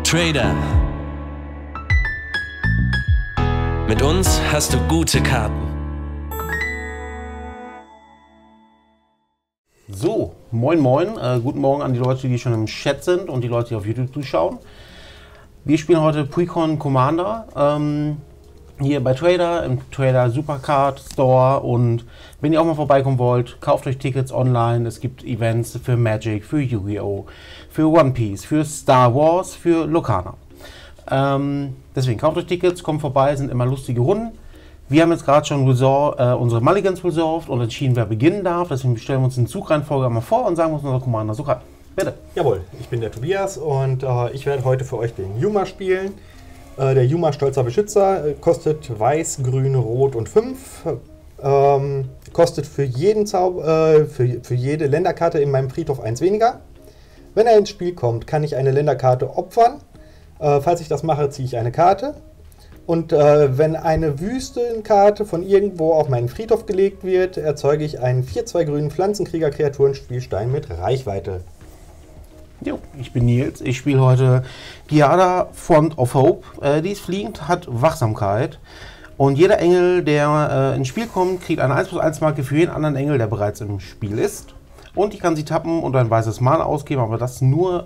Trader. Mit uns hast du gute Karten. So, moin moin, guten Morgen an die Leute, die schon im Chat sind und die Leute, die auf YouTube zuschauen. Wir spielen heute Precon Commander hier bei Trader, im Trader Supercard Store, und wenn ihr auch mal vorbeikommen wollt, kauft euch Tickets online. Es gibt Events für Magic, für Yu-Gi-Oh!, für One Piece, für Star Wars, für Locana. Deswegen kauft euch Tickets, kommt vorbei, sind immer lustige Runden. Wir haben jetzt gerade schon unsere Mulligans resolved und entschieden, wer beginnen darf. Deswegen stellen wir uns in Zugreihenfolge einmal vor und sagen, was unser Commander so kann. Bitte. Jawohl, ich bin der Tobias und ich werde heute für euch den Yuma spielen. Der Yuma Stolzer Beschützer kostet weiß, grün, rot und 5. Kostet für jeden für jede Länderkarte in meinem Friedhof 1 weniger. Wenn er ins Spiel kommt, kann ich eine Länderkarte opfern. Falls ich das mache, ziehe ich eine Karte. Und wenn eine Wüstenkarte von irgendwo auf meinen Friedhof gelegt wird, erzeuge ich einen 4/2 grünen Pflanzenkrieger-Kreaturen-Spielstein mit Reichweite. Jo, ich bin Nils. Ich spiele heute Giada Font of Hope. Die ist fliegend, hat Wachsamkeit. Und jeder Engel, der ins Spiel kommt, kriegt eine 1+1 Marke für jeden anderen Engel, der bereits im Spiel ist. Und ich kann sie tappen und ein weißes Mana ausgeben, aber das nur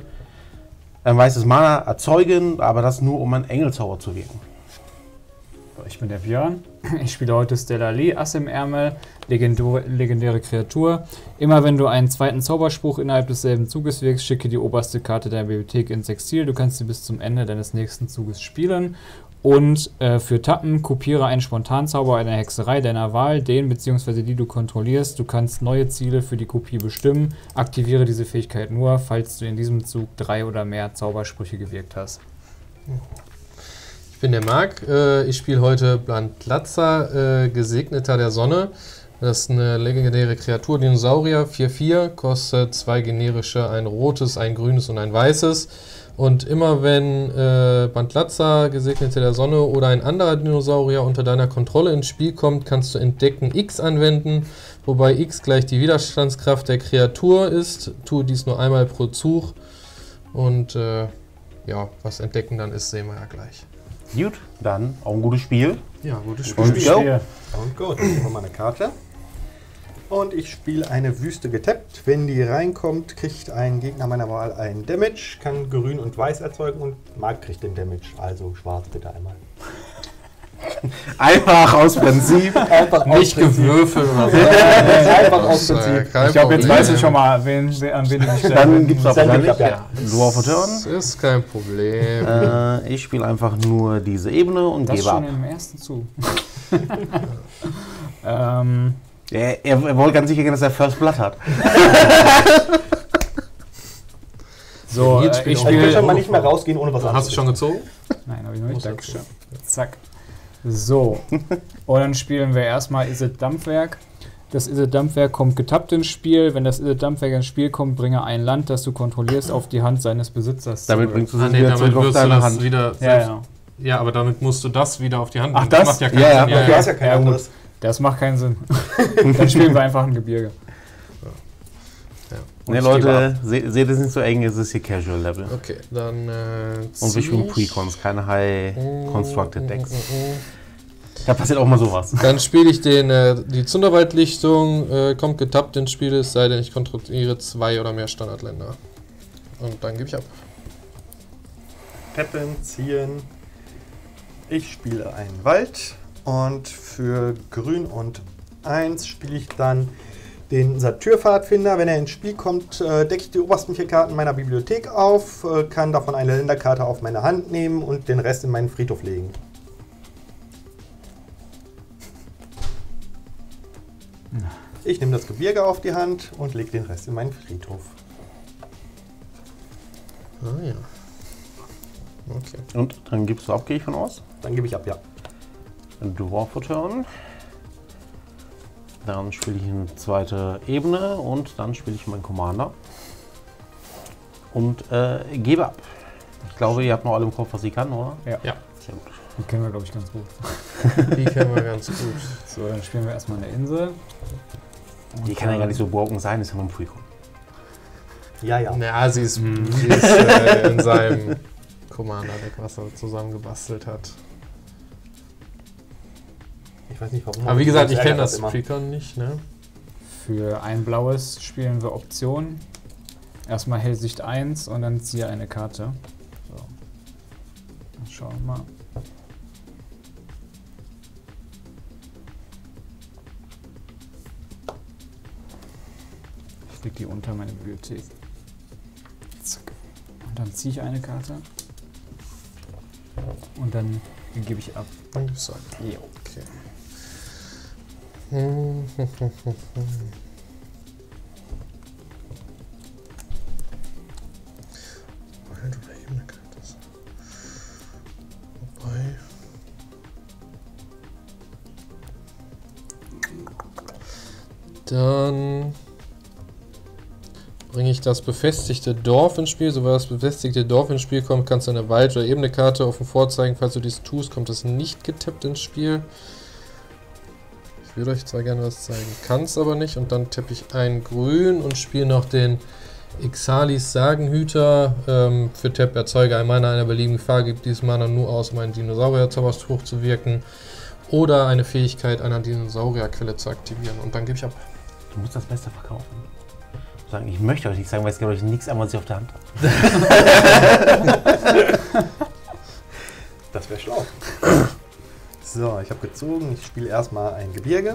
ein weißes Mana erzeugen, aber das nur, um einen Engelzauber zu wirken. Ich bin der Björn. Ich spiele heute Stella Lee, Ass im Ärmel, legendäre Kreatur. Immer wenn du einen zweiten Zauberspruch innerhalb desselben Zuges wirkst, schicke die oberste Karte deiner Bibliothek ins Exil. Du kannst sie bis zum Ende deines nächsten Zuges spielen. Und für Tappen, kopiere einen Spontanzauber einer Hexerei deiner Wahl, den bzw. die du kontrollierst. Du kannst neue Ziele für die Kopie bestimmen. Aktiviere diese Fähigkeit nur, falls du in diesem Zug 3 oder mehr Zaubersprüche gewirkt hast. Ich bin der Marc. Ich spiele heute Blantlatzer, Gesegneter der Sonne. Das ist eine legendäre Kreatur, Dinosaurier, 4/4, kostet 2 generische, ein rotes, ein grünes und ein weißes. Und immer wenn Blantlatzer, Gesegnete der Sonne oder ein anderer Dinosaurier unter deiner Kontrolle ins Spiel kommt, kannst du Entdecken X anwenden, wobei X gleich die Widerstandskraft der Kreatur ist. Tue dies nur einmal pro Zug. Und ja, was Entdecken dann ist, sehen wir ja gleich. Gut, dann auch ein gutes Spiel. Ja, gutes Spiel. Und go. Und gut, nehmen wir mal eine Karte. Und ich spiele eine Wüste getappt. Wenn die reinkommt, kriegt ein Gegner meiner Wahl ein Damage, kann grün und weiß erzeugen und Marc kriegt den Damage. Also schwarz bitte einmal. Einfach aus Prinzip. Einfach Nicht gewürfelt oder so. Einfach aus Prinzip. Ich glaube, jetzt weiß ich schon mal, an wen du dich stellst. Dann gibt es auch Dann wahrscheinlich gibt's ab, Dwarf of Das Turn. ist kein Problem. Ich spiele einfach nur diese Ebene und Das gebe ab. schon im ersten Zug. Er wollte ganz sicher, dass er First Blood hat. So, Jetzt ich spielt Ich will spiele... schon mal nicht mehr rausgehen, ohne was Hast du schon gezogen? Nein, habe ich noch nicht. Dankeschön. Zack. So. Und dann spielen wir erstmal Izzet Dampfwerk. Das Izzet Dampfwerk kommt getappt ins Spiel. Wenn das Izzet Dampfwerk ins Spiel kommt, bringe ein Land, das du kontrollierst, auf die Hand seines Besitzers Damit zurück. bringst du es Nee, wieder damit zurück auf wirst du deine das Hand. wieder Ja. Ja, aber damit musst du das wieder auf die Hand Ach, nehmen. das? macht ja keinen Ja, Sinn. ja. Du hast ja kein Ja, gut. anderes. Das macht keinen Sinn. Dann spielen wir einfach ein Gebirge. Und Ne, ich gebe Leute, seht es nicht so eng, es ist hier Casual Level. Okay, dann Und wir spielen Precons, keine High Constructed Decks. Da passiert auch mal sowas. Dann spiele ich die Zunderwaldlichtung, kommt getappt ins Spiel, es sei denn, ich kontrolliere 2 oder mehr Standardländer. Und dann gebe ich ab. Tappen, ziehen. Ich spiele einen Wald und für grün und 1 spiele ich dann den Satyrpfadfinder. Wenn er ins Spiel kommt, decke ich die obersten 4 Karten meiner Bibliothek auf, kann davon eine Länderkarte auf meine Hand nehmen und den Rest in meinen Friedhof legen. Ich nehme das Gebirge auf die Hand und lege den Rest in meinen Friedhof. Ah ja. Okay. Und dann gibst du ab, gehe ich von aus. Dann gebe ich ab, ja. Dwarf of Turn. Dann spiele ich eine zweite Ebene und dann spiele ich meinen Commander. Und gebe ab. Ich glaube, ihr habt noch alle im Kopf, was sie kann, oder? Ja. Ja. Sehr gut. Die kennen wir, glaube ich, ganz gut. Die kennen wir ganz gut. So, dann spielen wir erstmal eine Insel. Die kann ja gar nicht so broken sein, ist ja nur ein Precon. Ja, ja. Ja, sie ist in seinem Commander-Deck, was er zusammengebastelt hat. Ich weiß nicht, warum. Aber wie gesagt, ich kenne ärgert das immer. Precon nicht, ne? Für ein blaues spielen wir Option. Erstmal Hellsicht 1 und dann ziehe eine Karte. So. Dann schauen wir mal. Ich leg die unter meine Bibliothek. Zack. Und dann ziehe ich eine Karte. Und dann gebe ich ab. Dann gibst du ab. Jo. Okay. Wobei. Dann bringe ich das befestigte Dorf ins Spiel. Sobald das befestigte Dorf ins Spiel kommt, kannst du eine Wald- oder Ebene-Karte offen vorzeigen. Falls du dies tust, kommt es nicht getappt ins Spiel. Ich würde euch zwar gerne was zeigen, kann es aber nicht. Und dann tappe ich ein Grün und spiele noch den Ixalis Sagenhüter. Für Tapp erzeuge ein Mana einer beliebigen Farbe, gibt dieses Mana nur aus, um einen Dinosaurier-Zauberspruch zu wirken. Oder eine Fähigkeit einer Dinosaurierquelle zu aktivieren. Und dann gebe ich ab. Du musst das Beste verkaufen. Sagen, ich möchte euch nicht sagen, weil es glaube ich nichts an, was ich auf der Hand habe. Das wäre schlau. So, ich habe gezogen. Ich spiele erstmal ein Gebirge.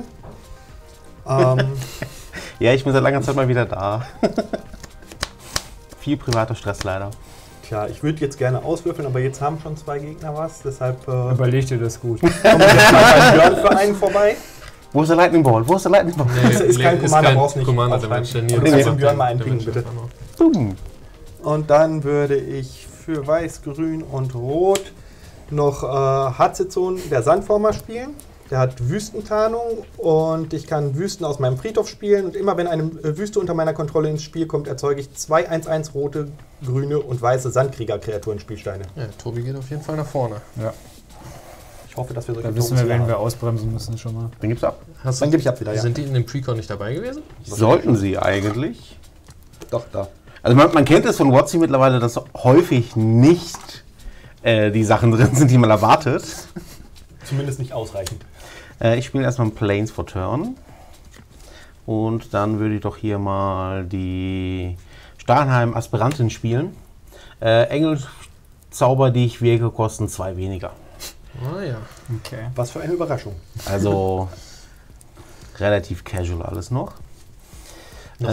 Ja, ich bin seit langer Zeit mal wieder da. Viel privater Stress leider. Tja, ich würde jetzt gerne auswürfeln, aber jetzt haben schon 2 Gegner was. Deshalb Überleg dir das gut. kommen jetzt mal beim Björn für einen vorbei. Wo ist der Lightning Ball? Wo ist der Lightning Ball? Das ist kein Commander, brauchst nicht Commander, der aufschreiben. Mensch, der Aber Nils du kannst sagt, dem Björn mal einen der pingen, Mensch bitte. einfach noch. Boom. Und dann würde ich für Weiß, Grün und Rot noch Hatzezon, der Sandformer, spielen. Der hat Wüstentarnung und ich kann Wüsten aus meinem Friedhof spielen. Und immer wenn eine Wüste unter meiner Kontrolle ins Spiel kommt, erzeuge ich 2 1/1 rote, grüne und weiße Sandkrieger-Kreaturen-Spielsteine. Ja, Tobi geht auf jeden Fall nach vorne. Ja. Ich hoffe, dass wir solche Da wissen wir, Tokens wenn haben. wir ausbremsen müssen schon mal. Dann gibt's ab. Dann gebe ich ab wieder, ja. Sind die in dem Precon nicht dabei gewesen? Sollten sie eigentlich. Doch, da. Also man kennt es von WotC mittlerweile, dass häufig nicht die Sachen drin sind, die man erwartet. Zumindest nicht ausreichend. Ich spiele erstmal einen Plains for Turn. Und dann würde ich doch hier mal die Starnheim Aspirantin spielen. Engelzauber, die ich wirke, kosten 2 weniger. Ah ja. Okay. Was für eine Überraschung. Also relativ casual alles noch. Ich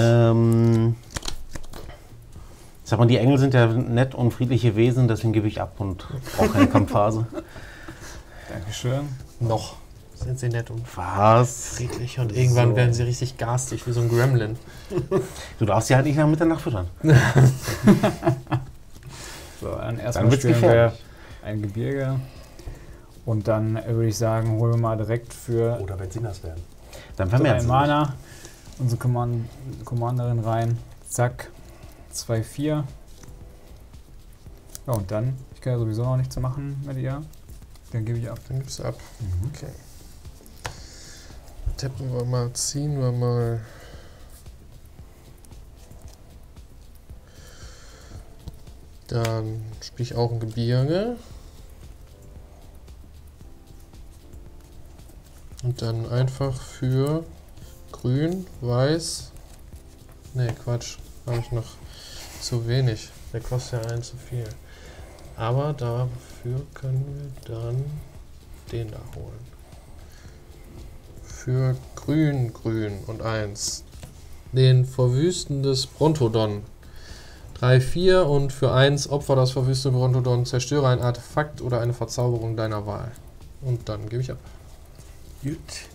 sag mal, die Engel sind ja nett und friedliche Wesen, deswegen gebe ich ab und brauche keine Kampfphase. Dankeschön. Noch sind sie nett und Was? friedlich und irgendwann werden sie richtig garstig, wie so ein Gremlin. Du darfst sie halt nicht nach Mitternacht füttern. So, dann Dann erstmal wird's spielen wir gefährlich. ein Gebirge. Und dann würde ich sagen, holen wir mal direkt für Oder wenn sie nass werden. Dann 3 vermehren sie sich. Mana unsere Commanderin rein. Zack. 2/4. Ja, und dann, ich kann ja sowieso noch nichts machen mit ihr. Dann gebe ich ab. Dann gibst du ab. Okay. Tappen wir mal, ziehen wir mal. Dann spiele ich auch ein Gebirge. Und dann einfach für Grün, Weiß. Ne, Quatsch. Habe ich noch zu wenig. Der kostet ja 1 zu viel. Aber dafür können wir dann den da holen. Für Grün, Grün und 1. Den verwüstendes Brontodon. 3/4 und für 1 Opfer das verwüstete Brontodon. Zerstöre ein Artefakt oder eine Verzauberung deiner Wahl. Und dann gebe ich ab. Gut.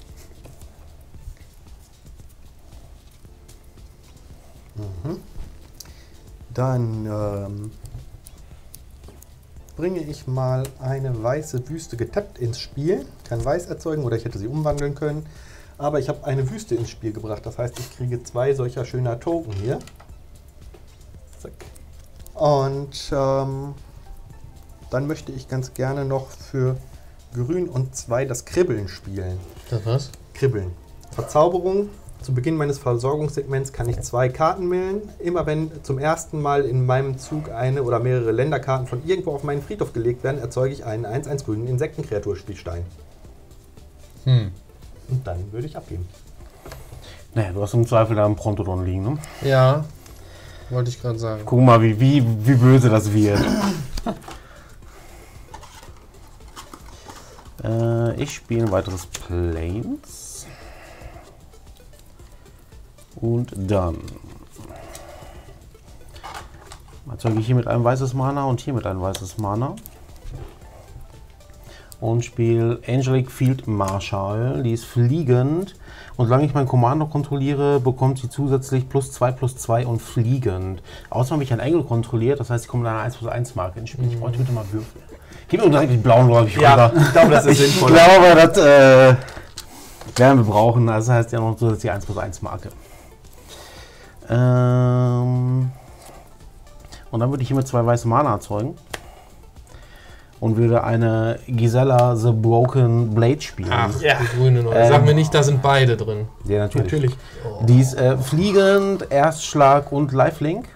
Dann bringe ich mal eine weiße Wüste getappt ins Spiel. Kann Weiß erzeugen oder ich hätte sie umwandeln können. Aber ich habe eine Wüste ins Spiel gebracht. Das heißt, ich kriege 2 solcher schöner Token hier. Zack. Und dann möchte ich ganz gerne noch für Grün und 2 das Kribbeln spielen. Das was? Kribbeln. Verzauberung. Zu Beginn meines Versorgungssegments kann ich 2 Karten millen. Immer wenn zum ersten Mal in meinem Zug eine oder mehrere Länderkarten von irgendwo auf meinen Friedhof gelegt werden, erzeuge ich einen 1/1 grünen Insektenkreaturspielstein. Und dann würde ich abgeben. Naja, du hast im Zweifel da einen Prontodon liegen, ne? Ja, wollte ich gerade sagen. Guck mal, wie böse das wird. Ich spiele ein weiteres Planes. Und dann erzeuge ich hier mit einem weißes Mana und hier mit einem weißes Mana. Und spiele Angelic Field Marshal. Die ist fliegend. Und solange ich meinen Commander kontrolliere, bekommt sie zusätzlich +2/+2 und fliegend. Außerdem habe ich einen Engel kontrolliert, das heißt, sie kommen mit einer 1/1 Marke ins Spiel. Ich bräuchte bitte mal Würfel. Gib mir direkt die blauen, glaube ich. Ja, ich glaube, das ist sinnvoll. Ich glaube, das werden wir brauchen. Das heißt ja noch zusätzlich die 1/1 Marke. Und dann würde ich hier mit 2 weiße Mana erzeugen. Und würde eine Gisela the Broken Blade spielen. Ach, ja. Die grüne neue. Sag mir nicht, da sind beide drin. Ja, natürlich. Oh. Die ist fliegend, Erstschlag und Lifelink.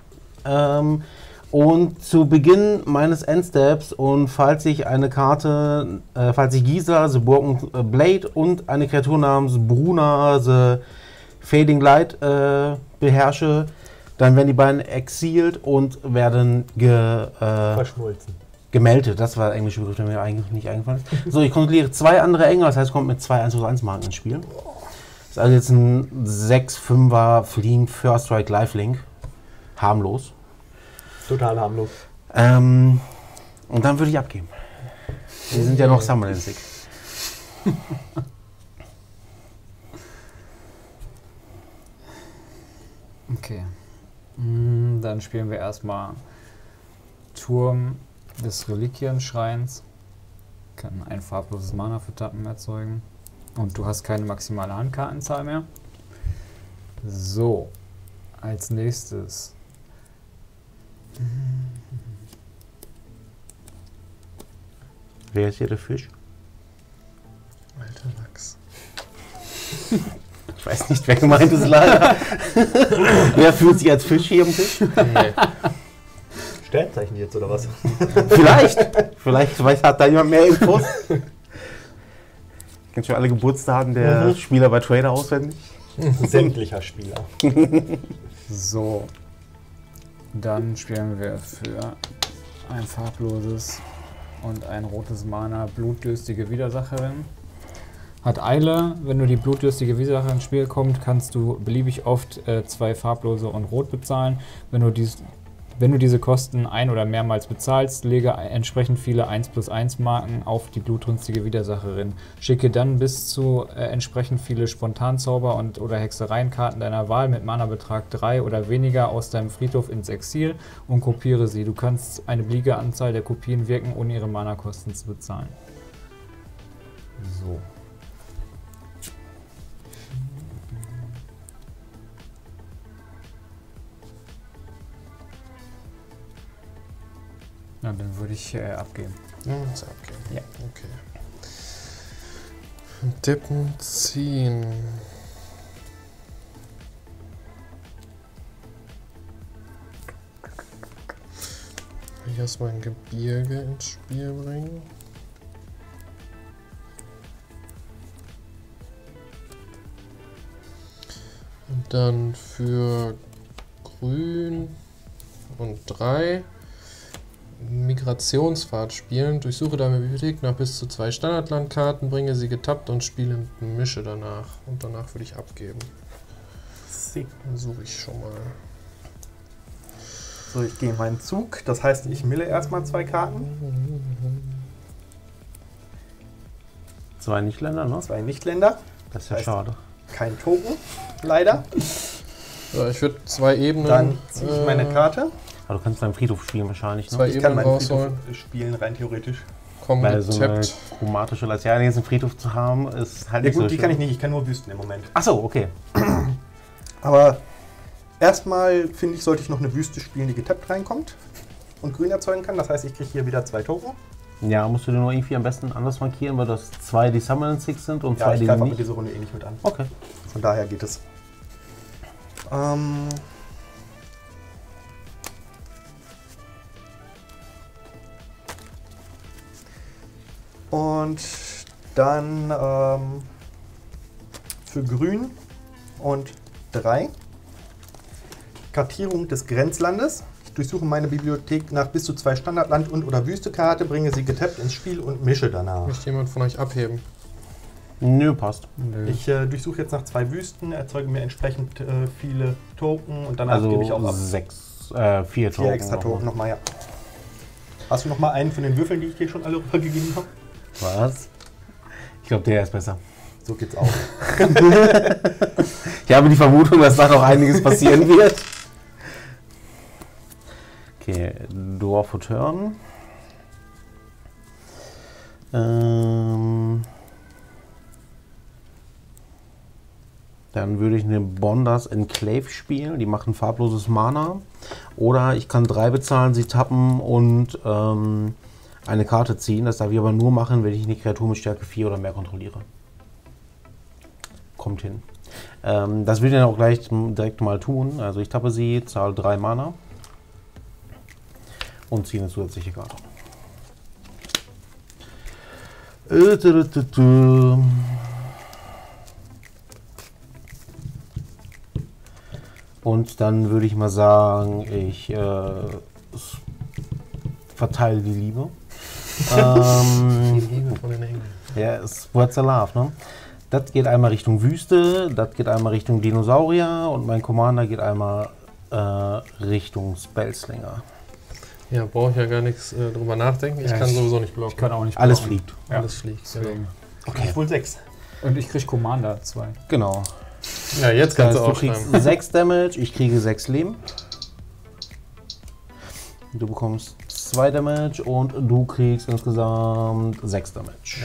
Und zu Beginn meines Endsteps und falls ich eine Karte, falls ich Gisela the Broken Blade und eine Kreatur namens Bruna the Fading Light beherrsche, dann werden die beiden exiled und werden Verschmolzen. gemeldet. Das war der englische Begriff, der mir eigentlich nicht eingefallen ist. So, ich kontrolliere 2 andere Engel, das heißt, kommt mit 2 1/1 Marken ins Spiel. Das ist also jetzt ein 6/5er Fliegen First Strike Lifelink. Harmlos. Total harmlos. Und dann würde ich abgeben. Die sind ja noch Summoning-Sick. Okay. Dann spielen wir erstmal Turm des Reliquienschreins. Kann ein farbloses Mana für Tappen erzeugen. Und du hast keine maximale Handkartenzahl mehr. So. Als nächstes. Wer ist hier der Fisch? Alter Lachs. Ich weiß nicht, wer gemeint ist leider. Wer fühlt sich als Fisch hier am Tisch? Nee. Sternzeichen jetzt oder was? Vielleicht hat da jemand mehr Infos. Kennst du alle Geburtsdaten der Spieler bei Trader auswendig? Sämtlicher Spieler. So. Dann spielen wir für ein farbloses und ein rotes Mana blutdürstige Widersacherin. Hat Eile. Wenn du die blutdürstige Widersacherin ins Spiel kommt, kannst du beliebig oft 2 farblose und rot bezahlen. Wenn du diese Kosten ein- oder mehrmals bezahlst, lege entsprechend viele 1/1 Marken auf die blutrünstige Widersacherin. Schicke dann bis zu entsprechend viele Spontanzauber oder Hexereienkarten deiner Wahl mit Mana-Betrag 3 oder weniger aus deinem Friedhof ins Exil und kopiere sie. Du kannst eine beliebige Anzahl der Kopien wirken, ohne ihre Mana-Kosten zu bezahlen. So. Na, dann würde ich abgeben. Ja, ist abgeben. Ja. Okay. Dippen, ziehen. Ich erstmal ein Gebirge ins Spiel bringen. Und dann für Grün und 3 Migrationsfahrt spielen. Durchsuche deine Bibliothek nach bis zu 2 Standardlandkarten, bringe sie getappt und spiele und mische danach. Und danach würde ich abgeben. Dann suche ich schon mal. So, ich gehe in meinen Zug. Das heißt, ich mille erstmal 2 Karten. 2 Nichtländer, ne? 2 Nichtländer. Das ist ja Heißt, schade. Kein Token, leider. So, ich würde 2 Ebenen. Dann ziehe ich meine Karte. Aber du kannst deinen Friedhof spielen wahrscheinlich, ne? 2 Ich kann Ebenen meinen rausholen. Friedhof spielen, rein theoretisch. Komm, Weil so eine getappt. chromatische Laterne jetzt einen Friedhof zu haben, ist halt Ja nicht so gut, die schön. kann ich nicht. Ich kann nur Wüsten im Moment. Achso, okay. Aber erstmal, finde ich, sollte ich noch eine Wüste spielen, die getappt reinkommt und grün erzeugen kann. Das heißt, ich kriege hier wieder 2 Token. Ja, musst du dir nur irgendwie am besten anders markieren, weil das 2 die Summon Six sind und 2 Ja, ich die greife aber nicht. diese Runde eh nicht mit an. Okay. Von daher geht es. Und dann für Grün und 3 Kartierung des Grenzlandes. Ich durchsuche meine Bibliothek nach bis zu 2 Standardland- und/oder Wüstekarte, bringe sie getappt ins Spiel und mische danach. Möchte jemand von euch abheben? Nö, passt. Nö. Ich durchsuche jetzt nach 2 Wüsten, erzeuge mir entsprechend viele Token und danach gebe ich auch ab. 4 4 Token. extra Token nochmal, ja. Hast du nochmal einen von den Würfeln, die ich dir schon alle rübergegeben habe? Was? Ich glaube, der ist besser. So geht's auch. Ich habe die Vermutung, dass da noch einiges passieren wird. Okay, Draw for Turn. Dann würde ich eine Bonders Enclave spielen. Die machen farbloses Mana. Oder ich kann 3 bezahlen, sie tappen und eine Karte ziehen. Das darf ich aber nur machen, wenn ich eine Kreatur mit Stärke 4 oder mehr kontrolliere. Kommt hin. Das will ich dann auch gleich direkt mal tun. Also ich tappe sie, zahle 3 Mana und ziehe eine zusätzliche Karte. Und dann würde ich mal sagen, ich verteile die Liebe. Die Liebe von den Engeln. Ja, es What's a Love, ne? Das geht einmal Richtung Wüste, das geht einmal Richtung Dinosaurier und mein Commander geht einmal Richtung Spellslinger. Ja, brauche ich ja gar nichts drüber nachdenken. Ich Ja, kann ich- sowieso nicht blocken. Ich kann auch nicht Alles blocken. fliegt. Ja, Alles fliegt. deswegen. Okay. Wohl 6. Und ich krieg Commander 2. Genau. Ja, jetzt Das kannst heißt, du du kriegst aufschreiben. 6 Damage, ich kriege 6 Leben. Du bekommst 2 Damage und du kriegst insgesamt 6 Damage.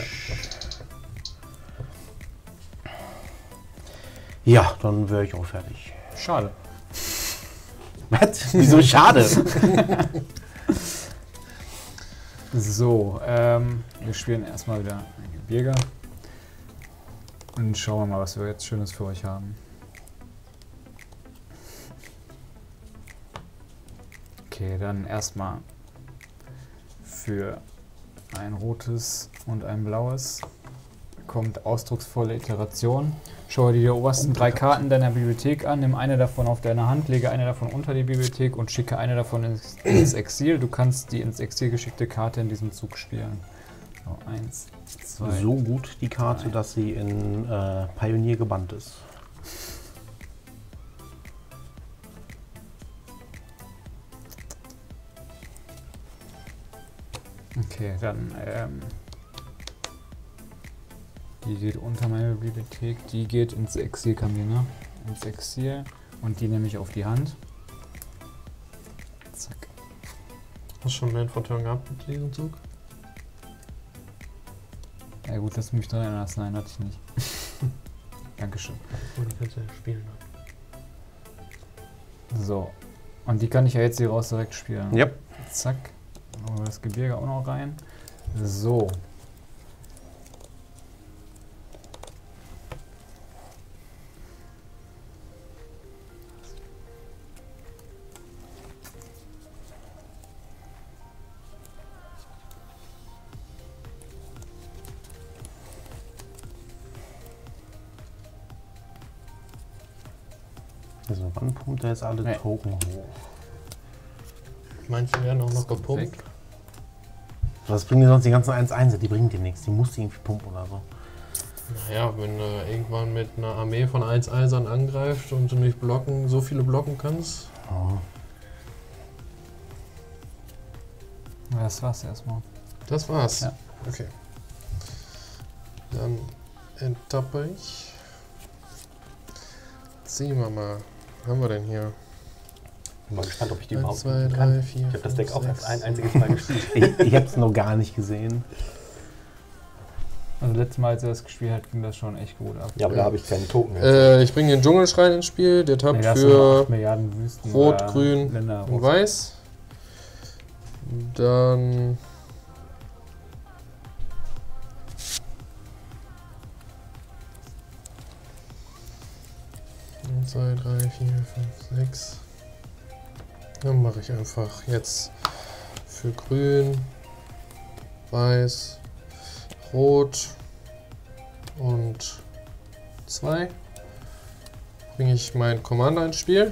Ja, dann wäre ich auch fertig. Schade. Was? Wieso schade? So, wir spielen erstmal wieder ein Gebirge. Und schauen wir mal, was wir jetzt Schönes für euch haben. Okay, dann erstmal für ein rotes und ein blaues kommt ausdrucksvolle Iteration. Schaue dir die obersten 3 Karten deiner Bibliothek an, nimm eine davon auf deine Hand, lege eine davon unter die Bibliothek und schicke eine davon ins Exil. Du kannst die ins Exil geschickte Karte in diesem Zug spielen. So, 1, 2. So gut die Karte, dass sie in Pioneer gebannt ist. Okay, dann die geht unter meine Bibliothek, die geht ins Exil, Kamina. Ins Exil und die nehme ich auf die Hand. Zack. Hast du schon einen von Turn gehabt mit diesem Zug? Ja gut, lass mich daran erinnern. Nein, hatte ich nicht. Dankeschön. Oh, die kannst du ja spielen. So. Und die kann ich ja jetzt hier raus direkt spielen. Yep. Zack. Machen wir das Gebirge auch noch rein. So. Also wann pumpt er jetzt alle Nee. Token hoch? Manche werden auch noch gepumpt. Weg. Was bringen dir sonst die ganzen 1-1? Die bringen dir nichts. Die musst du irgendwie pumpen oder so. Naja, wenn du irgendwann mit einer Armee von 1-1ern angreifst und du nicht blocken, so viele blocken kannst. Oh. Das war's erstmal. Das war's. Ja. Okay. Dann enttappe ich. Ziehen wir mal. Was haben wir denn hier? Bin mal gespannt, ob ich die 1, überhaupt 2, nutzen 3, kann. 4. Ich habe das Deck auch erst 6. ein einziges Mal gespielt. Ich habe es noch gar nicht gesehen. Also letztes Mal, als er das gespielt hat, ging das schon echt gut ab. Ja, aber da habe ich keinen Token mehr. Ich bringe den Dschungelschrein ins Spiel. Der tappt da hast du noch für 8 Milliarden Wüsten Rot, oder Grün Länder und raus. Weiß. Dann 2, 3, 4, 5, 6. Dann mache ich einfach jetzt für Grün, Weiß, Rot und 2. Bringe ich meinen Commander ins Spiel.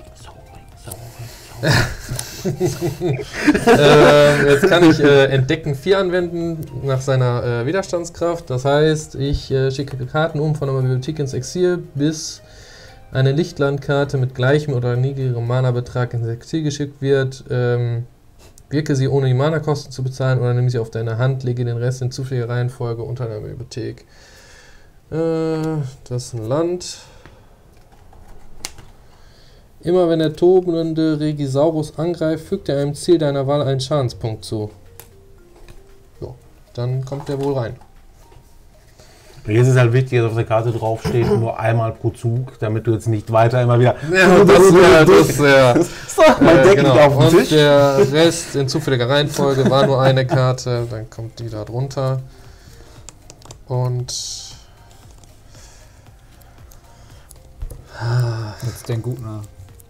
Jetzt kann ich Entdecken 4 anwenden nach seiner Widerstandskraft. Das heißt, ich schicke Karten um von der Bibliothek ins Exil, bis eine Lichtlandkarte mit gleichem oder niedrigerem Mana-Betrag ins Exil geschickt wird. Wirke sie ohne die Mana-Kosten zu bezahlen oder nimm sie auf deine Hand, lege den Rest in zufälliger Reihenfolge unter der Bibliothek. Das ist ein Land. Immer wenn der tobende Regisaurus angreift, fügt er einem Ziel deiner Wahl einen Schadenspunkt zu. So, dann kommt der wohl rein. Jetzt ist halt wichtig, dass auf der Karte draufsteht, nur einmal pro Zug, damit du jetzt nicht weiter immer wieder... Ja, das wäre mein Deck genau. liegt auf dem Und Tisch. der Rest in zufälliger Reihenfolge war nur eine Karte, dann kommt die da drunter. Und... Jetzt denk gut nach.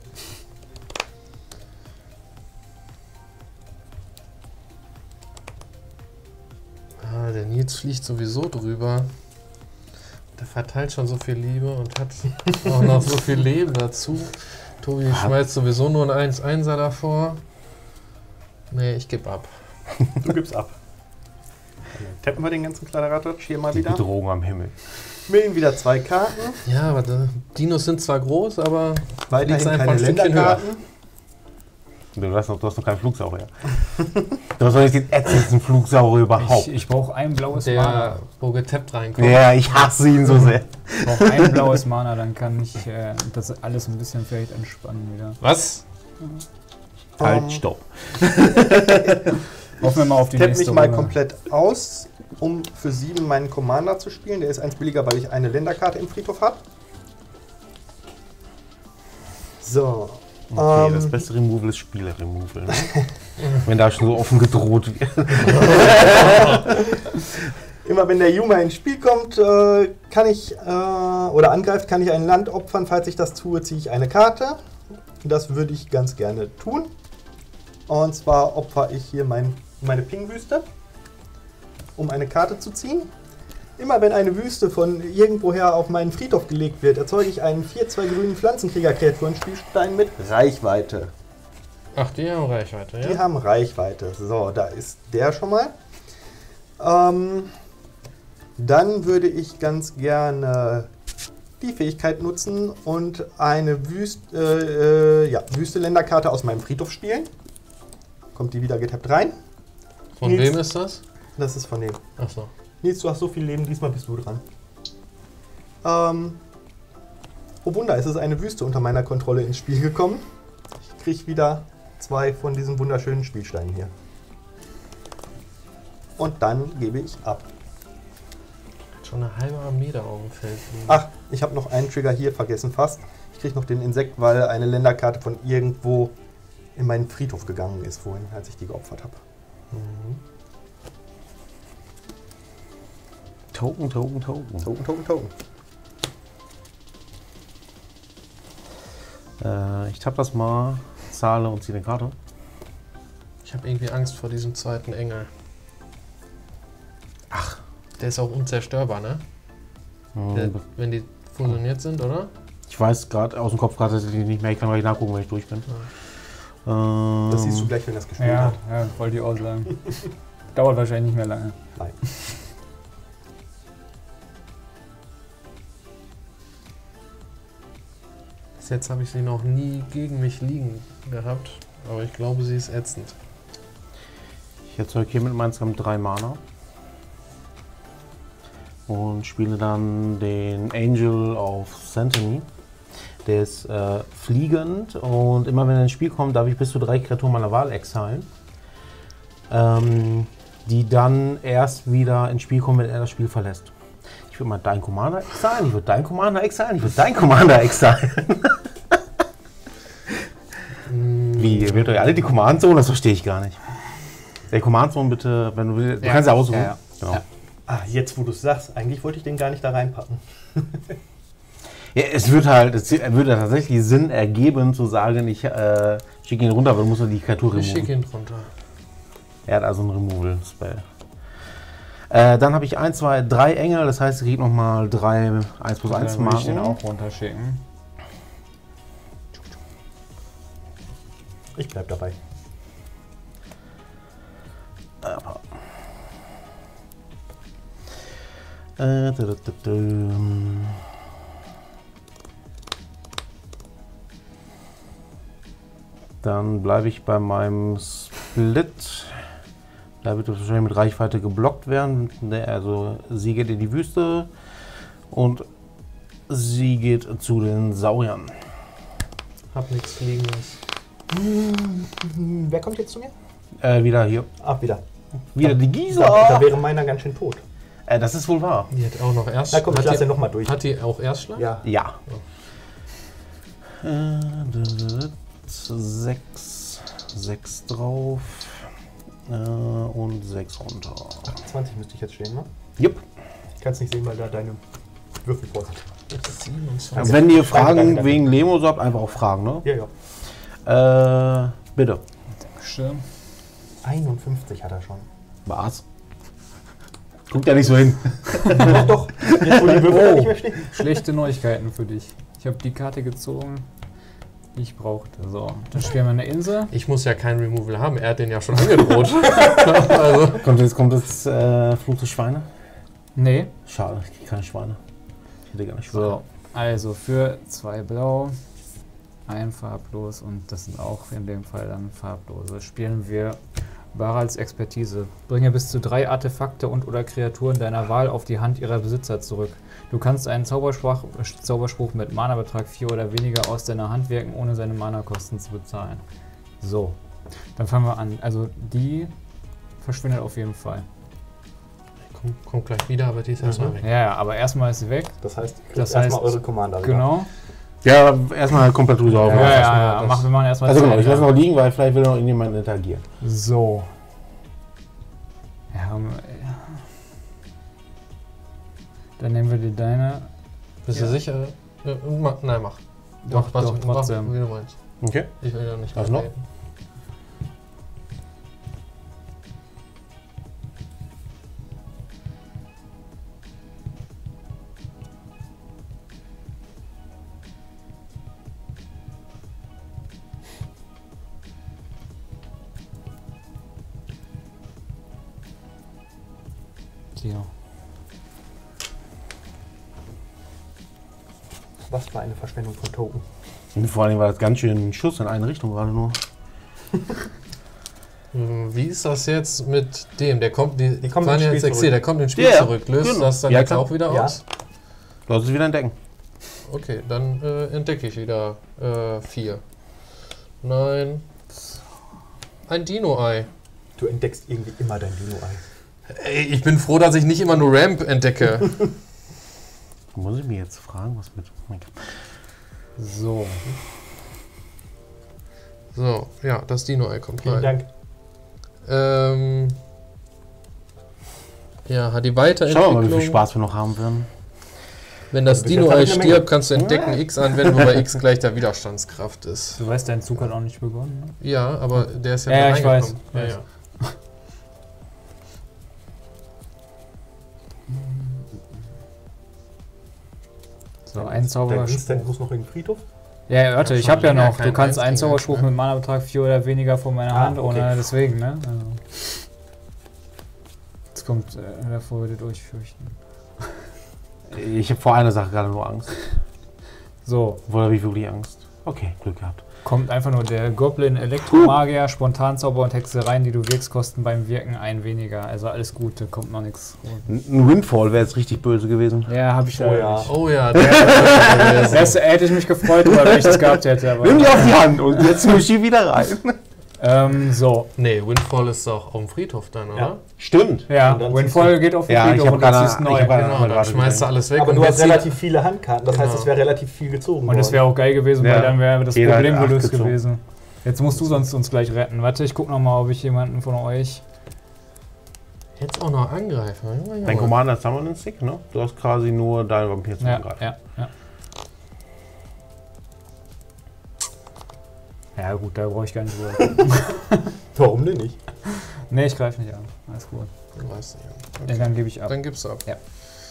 Der Nils fliegt sowieso drüber. Der verteilt schon so viel Liebe und hat auch noch so viel Leben dazu. Tobi schmeißt sowieso nur ein 1-1er davor. Nee, ich gebe ab. Du gibst ab. Dann tappen wir den ganzen Kladderadatsch hier mal Die wieder. Bedrohung am Himmel. Wählen wieder 2 Karten. Ja, aber Dinos sind zwar groß, aber Weiterhin liegt's einfach keine ein Stückchen höher. Länderkarten. Du hast noch keinen Flugsaurier. Du hast doch nicht den ätzendsten Flugsaurier überhaupt. Ich brauche ein blaues Der, Mana. wo getappt reinkommt. Ja, ich hasse ihn so sehr. Ich brauche ein blaues Mana, dann kann ich das alles ein bisschen vielleicht entspannen wieder. Was? Halt, stopp. Hoffen wir mal auf die Tapp nächste mich mal Runde. komplett aus, um für 7 meinen Commander zu spielen. Der ist 1 billiger, weil ich eine Länderkarte im Friedhof habe. So. Okay, das beste Removal ist Spieler-Removal. Ne? Wenn da schon so offen gedroht wird. Immer wenn der Yuma ins Spiel kommt, kann ich oder angreift, kann ich ein Land opfern. Falls ich das tue, ziehe ich eine Karte. Das würde ich ganz gerne tun. Und zwar opfere ich hier meine Ping-Wüste, um eine Karte zu ziehen. Immer wenn eine Wüste von irgendwoher auf meinen Friedhof gelegt wird, erzeuge ich einen 4/2 grünen Pflanzenkrieger-Kreaturen-Spielstein mit Reichweite. Ach, die haben Reichweite, ja? Die haben Reichweite. So, da ist der schon mal. Dann würde ich ganz gerne die Fähigkeit nutzen und eine Wüste-Länderkarte aus meinem Friedhof spielen. Kommt die wieder getappt rein. Von Nils. wem ist das? Das ist von dem. Ach so. Nils, du hast so viel Leben, diesmal bist du dran. Oh Wunder, es ist eine Wüste unter meiner Kontrolle ins Spiel gekommen. Ich kriege wieder 2 von diesen wunderschönen Spielsteinen hier. Und dann gebe ich ab. Schon eine halbe Armee da auf dem Feld. Ach, ich habe noch einen Trigger hier vergessen fast. Ich kriege noch den Insekt, weil eine Länderkarte von irgendwo in meinen Friedhof gegangen ist vorhin, als ich die geopfert habe. Token. Token. Ich tapp das mal, zahle und ziehe eine Karte. Ich habe irgendwie Angst vor diesem zweiten Engel. Ach. Der ist auch unzerstörbar, ne? Der, wenn die fusioniert sind, oder? Ich weiß gerade aus dem Kopf gerade nicht mehr. Ich kann gleich nachgucken, wenn ich durch bin. Das siehst du gleich, wenn das gespielt Ja, hat. ja, wollte ich auch sagen. Dauert wahrscheinlich nicht mehr lange. Nein. Bis jetzt habe ich sie noch nie gegen mich liegen gehabt, aber ich glaube, sie ist ätzend. Ich erzeuge hier mit meinem 3 Mana. Und spiele dann den Angel of Santony. Der ist fliegend und immer wenn er ins Spiel kommt, darf ich bis zu 3 Kreaturen meiner Wahl exilen. Die dann erst wieder ins Spiel kommen, wenn er das Spiel verlässt. Ich würde mal deinen Commander exilen, ich würde deinen Commander exilen, ich würde deinen Commander exilen. Wie, ihr wählt euch alle die Command Zone? Das verstehe ich gar nicht. Der Command Zone bitte, wenn du willst, du kannst ja aussuchen. Ja. Genau. Ja. Ah, jetzt wo du es sagst, eigentlich wollte ich den gar nicht da reinpacken. Ja, es würde tatsächlich Sinn ergeben, zu sagen, ich schicke ihn runter, aber du musst ja die Kreatur Ich schicke removen. ihn runter. Er hat also einen Removal-Spell. Dann habe ich 1, 2, 3 Engel, das heißt, ich kriege nochmal 3 1 plus 1 Dann würde ich den Marken. auch runterschicken. Ich bleib dabei. Dann bleibe ich bei meinem Split. Da wird das wahrscheinlich mit Reichweite geblockt werden. Also sie geht in die Wüste und sie geht zu den Sauriern. Hab nichts Fliegendes. Wer kommt jetzt zu mir? Wieder hier. Ach, wieder. Wieder die Da Gisa. wäre meiner ganz schön tot. Das ist wohl wahr. Die hat auch noch erst. Na komm, ich hat lasse die, den nochmal durch. hat die auch Erstschlag? Ja. Ja. 6 drauf und 6 runter. 20 müsste ich jetzt stehen, ne? Jupp. Ich kann es nicht sehen, weil da deine Würfel vor sind. 27. Wenn ihr Fragen danke. wegen Lemos habt, einfach auch fragen, ne? Ja, ja. Bitte. Dankeschön. 51 hat er schon. Was? Guckt ja nicht so hin. Doch, doch. Jetzt, wo die Würfel nicht mehr stehen. Schlechte Neuigkeiten für dich. Ich habe die Karte gezogen, die ich brauchte. So, dann spielen wir eine Insel. Ich muss ja kein Removal haben, er hat den ja schon angedroht. Also, Kommt jetzt Fluch des Schweine? Nee. Schade, ich kriege keine Schweine. Ich hätte gerne Schweine. So, also für 2 Blau, ein farblos und das sind auch in dem Fall dann farblose. Spielen wir Barals Expertise. Bringe bis zu 3 Artefakte und/oder Kreaturen deiner Wahl auf die Hand ihrer Besitzer zurück. Du kannst einen Zauberspruch mit Mana-Betrag 4 oder weniger aus deiner Hand wirken, ohne seine Mana-Kosten zu bezahlen. So, dann fangen wir an. Also die verschwindet auf jeden Fall. kommt gleich wieder, aber die ist erstmal weg. Ja, aber erstmal ist sie weg. Das heißt, ihr kriegt Das erstmal heißt, eure Commander. wieder. Genau. Ja, erstmal komplett sauber. Ja, wir machen erstmal. Also genau, zwei, ich lasse noch liegen, weil vielleicht will noch irgendjemand interagieren. So. Ja, dann nehmen wir die deine. Bist du sicher? Nein, mach. Doch, mach, doch, mach, trotzdem. wie du meinst. Okay. Ich will ja nicht Was noch? reden. Ja. Was für eine Verschwendung von Token. Und vor allem war das ganz schön ein Schuss in eine Richtung gerade nur. Wie ist das jetzt mit dem? Der kommt, die kommen waren ins ja Spiel jetzt XC, zurück. der kommt ins Spiel Ja, zurück. Löst genau. das dann Ja, jetzt klar. auch wieder Ja. aus? Du sollst es wieder entdecken. Okay, dann entdecke ich wieder 4. Nein. Ein Dino-Ei. Du entdeckst irgendwie immer dein Dino-Ei. Ey, ich bin froh, dass ich nicht immer nur Ramp entdecke. Muss ich mir jetzt fragen, was mit. Okay. So. So, ja, das Dino-Ei kommt Vielen rein. Dank. Ja, hat die Schauen wir mal, wie Weiterentwicklung. viel Spaß wir noch haben werden. Wenn das Bis jetzt habe Dino-Ei ich eine stirbt, Menge. kannst du entdecken X anwenden, wobei X gleich der Widerstandskraft ist. Du weißt, dein Zug hat auch nicht begonnen. Ne? Ja, aber der ist ja, Ja, wieder ich weiß. reingekommen. Ja, ja. So, ein Dein Zauberspruch. Instant muss noch in den Friedhof. Ja, warte, ich schon habe ja länger noch. Du keinen kannst einen Einstieg Zauberspruch mehr, ne? mit Mana-Betrag 4 oder weniger von meiner Ah, Hand, okay. ohne deswegen, ne? Also. Jetzt kommt davor, würde durchfürchten. Ich habe vor einer Sache gerade nur Angst. So, Oder habe ich wirklich Angst? Okay, Glück gehabt. kommt einfach nur der Goblin, Elektromagier, Spontanzauber und Hexereien, die du wirkst, kosten beim Wirken ein weniger. Also alles Gute, kommt noch nichts. Ein Windfall wäre jetzt richtig böse gewesen. Ja, habe ich Oh leider ja. nicht. Oh ja, der Das hätte ich mich gefreut, wenn ich das gehabt hätte. Aber, Nimm die auf die Hand und jetzt misch die wieder rein. so, Nee, Windfall ist doch auf dem Friedhof dann, oder? Ja. Stimmt. ja, Und dann Windfall geht auf den Ja, ich Friedhof hab und du keine- ziehst ich neu. hab keine- Genau, dann gerade schmeißt du alles weg. Aber und du wer hast zieht- relativ viele Handkarten. Das heißt, Genau. es wäre relativ viel gezogen Und das wäre auch geil gewesen, Ja. weil dann wäre das Jeder Problem hat 8 gelöst gezogen. gewesen. Jetzt musst du sonst uns gleich retten. Warte, ich guck noch mal, ob ich jemanden von euch... Jetzt auch noch angreifen. Junge, Dein Junge. Commander ist Summon Stick, ne? Du hast quasi nur deinen Vampir zu Ja, angreifen. ja, ja. Ja gut, da brauche ich gar nicht drüber. Warum denn nicht? Nee, ich greife nicht an. Alles gut. Du weißt nicht. Ja, dann gebe ich ab. Dann gibst du ab. Ja.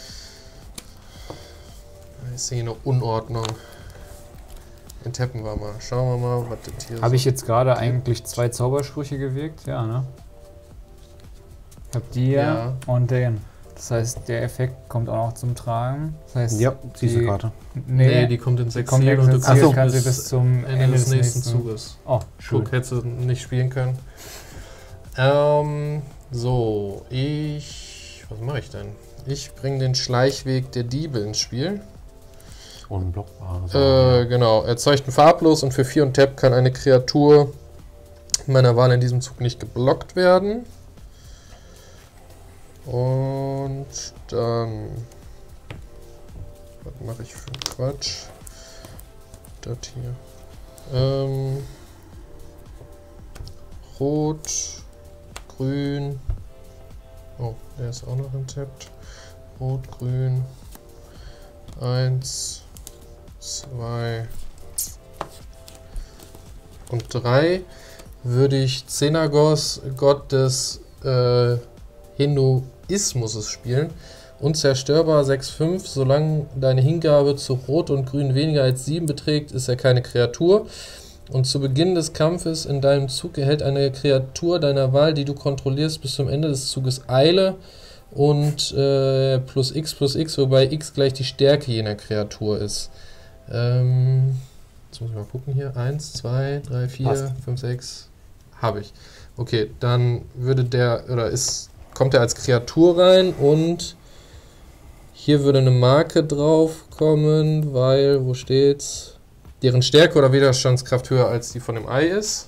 Da ist hier eine Unordnung. Enttappen wir mal. Schauen wir mal, was das hier Habe ich jetzt gerade eigentlich 2 Zaubersprüche gewirkt? Ja, ne? Ich habe die Ja. und den. Das heißt, der Effekt kommt auch noch zum Tragen. Das heißt, Ja, diese Karte. Nee, die kommt ins die kommt Exil ins und du Exil, Achso. kann sie bis zum Ende des nächsten Zuges. Oh, Schluck hättest du nicht spielen können. So, was mache ich denn? Ich bringe den Schleichweg der Diebe ins Spiel. Unblockbar. Genau, erzeugt einen Farblos und für 4 und Tap kann eine Kreatur meiner Wahl in diesem Zug nicht geblockt werden. Und dann... Was mache ich für einen Quatsch? Das hier. Rot, Grün. Oh, der ist auch noch enttappt. Rot, Grün. 1, 2 und 3 würde ich Xenagos, Gott des Hinduismus spielen. Unzerstörbar 6/5, solange deine Hingabe zu Rot und Grün weniger als 7 beträgt, ist er keine Kreatur. Und zu Beginn des Kampfes in deinem Zug erhält eine Kreatur deiner Wahl, die du kontrollierst, bis zum Ende des Zuges Eile und plus x, wobei x gleich die Stärke jener Kreatur ist. Jetzt muss ich mal gucken hier. 1, 2, 3, 4, Passt. 5, 6. Habe ich. Okay, dann würde der, kommt er als Kreatur rein und hier würde eine Marke drauf kommen, weil, wo steht's? Deren Stärke oder Widerstandskraft höher als die von dem Ei ist.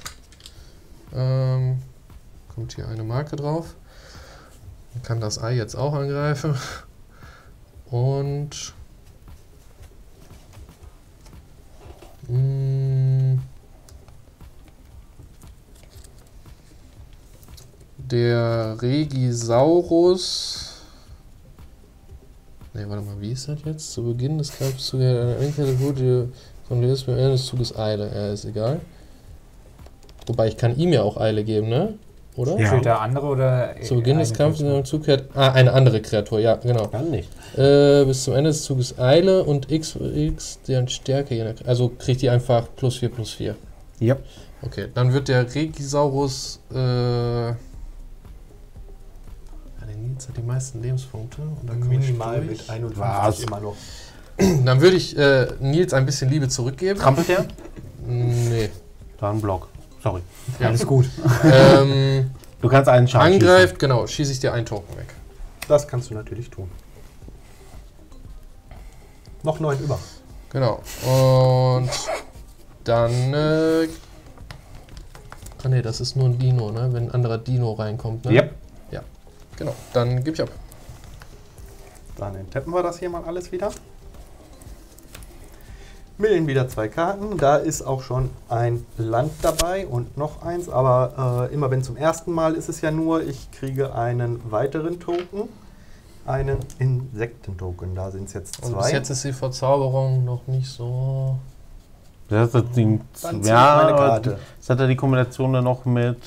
Kommt hier eine Marke drauf. Man kann das Ei jetzt auch angreifen. Und der Regisaurus. Ne, warte mal, wie ist das jetzt? Zu Beginn des Kampfes zu einer Endkarte von mir ist beim Ende des Zuges Eile. Ja, ist egal. Wobei ich kann ihm ja auch Eile geben, ne? Oder? Ja. Steht da andere oder? Zu Beginn des eine Kampfes in Kreatur? einem Zug hat. Eine andere Kreatur, ja, genau. Kann nicht. Bis zum Ende des Zuges Eile und x, deren Stärke. Also kriegt die einfach +4/+4. Ja. Okay, dann wird der Regisaurus. Der Nils hat die meisten Lebenspunkte. Und dann komme ich Minimal durch. mit 51 Was? immer noch. Dann würde ich Nils ein bisschen Liebe zurückgeben. Trampelt der? Nee. Dann Block. Sorry. Ja. Alles gut. Du kannst einen Schaden Angreift, genau, schieße ich dir einen Token weg. Das kannst du natürlich tun. Noch 9 über. Genau. Und dann. Ah ne, das ist nur ein Dino, ne? Wenn ein anderer Dino reinkommt, ne? Yep. Ja. Genau. Dann gebe ich ab. Dann enttappen wir das hier mal alles wieder. Millen wieder 2 Karten. Da ist auch schon ein Land dabei und noch eins. Aber immer wenn zum ersten Mal ist es ja nur, ich kriege einen weiteren Token. Einen Insektentoken. Da sind es jetzt 2. Und bis jetzt ist die Verzauberung noch nicht so. Das ist die, Dann ziehe ich meine Karte. Das hat ja die Kombination dann noch mit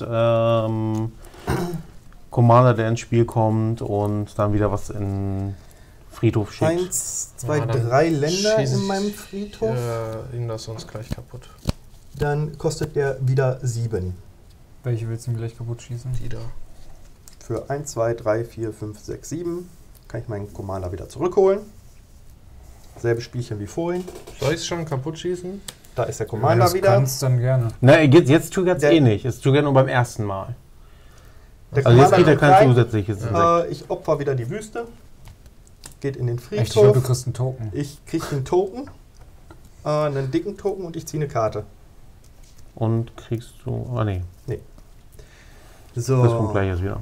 Commander, der ins Spiel kommt und dann wieder was in Friedhof schickt. 1, 2, Ja, dann 3 Länder schieße in ich, meinem Friedhof. Ihn das sonst gleich kaputt. Dann kostet der wieder 7. Welche willst du mir gleich kaputt schießen? Die da. Für 1, 2, 3, 4, 5, 6, 7 kann ich meinen Commander wieder zurückholen. Selbe Spielchen wie vorhin. Soll ich es schon kaputt schießen? Da ist der Wenn du Commander das wieder. kannst, dann gerne. Na, jetzt triggert es Der- eh nicht. Es triggert nur beim ersten Mal. Der Also jetzt kriegt er kommt kein rein. zusätzliches Insekt. Ich opfer wieder die Wüste. Geht in den Ich glaube, du Friedhof. kriegst einen Token. Ich kriege einen Token. Einen dicken Token und ich ziehe eine Karte. Und kriegst du. Ah, nee. So, Das kommt gleich erst wieder.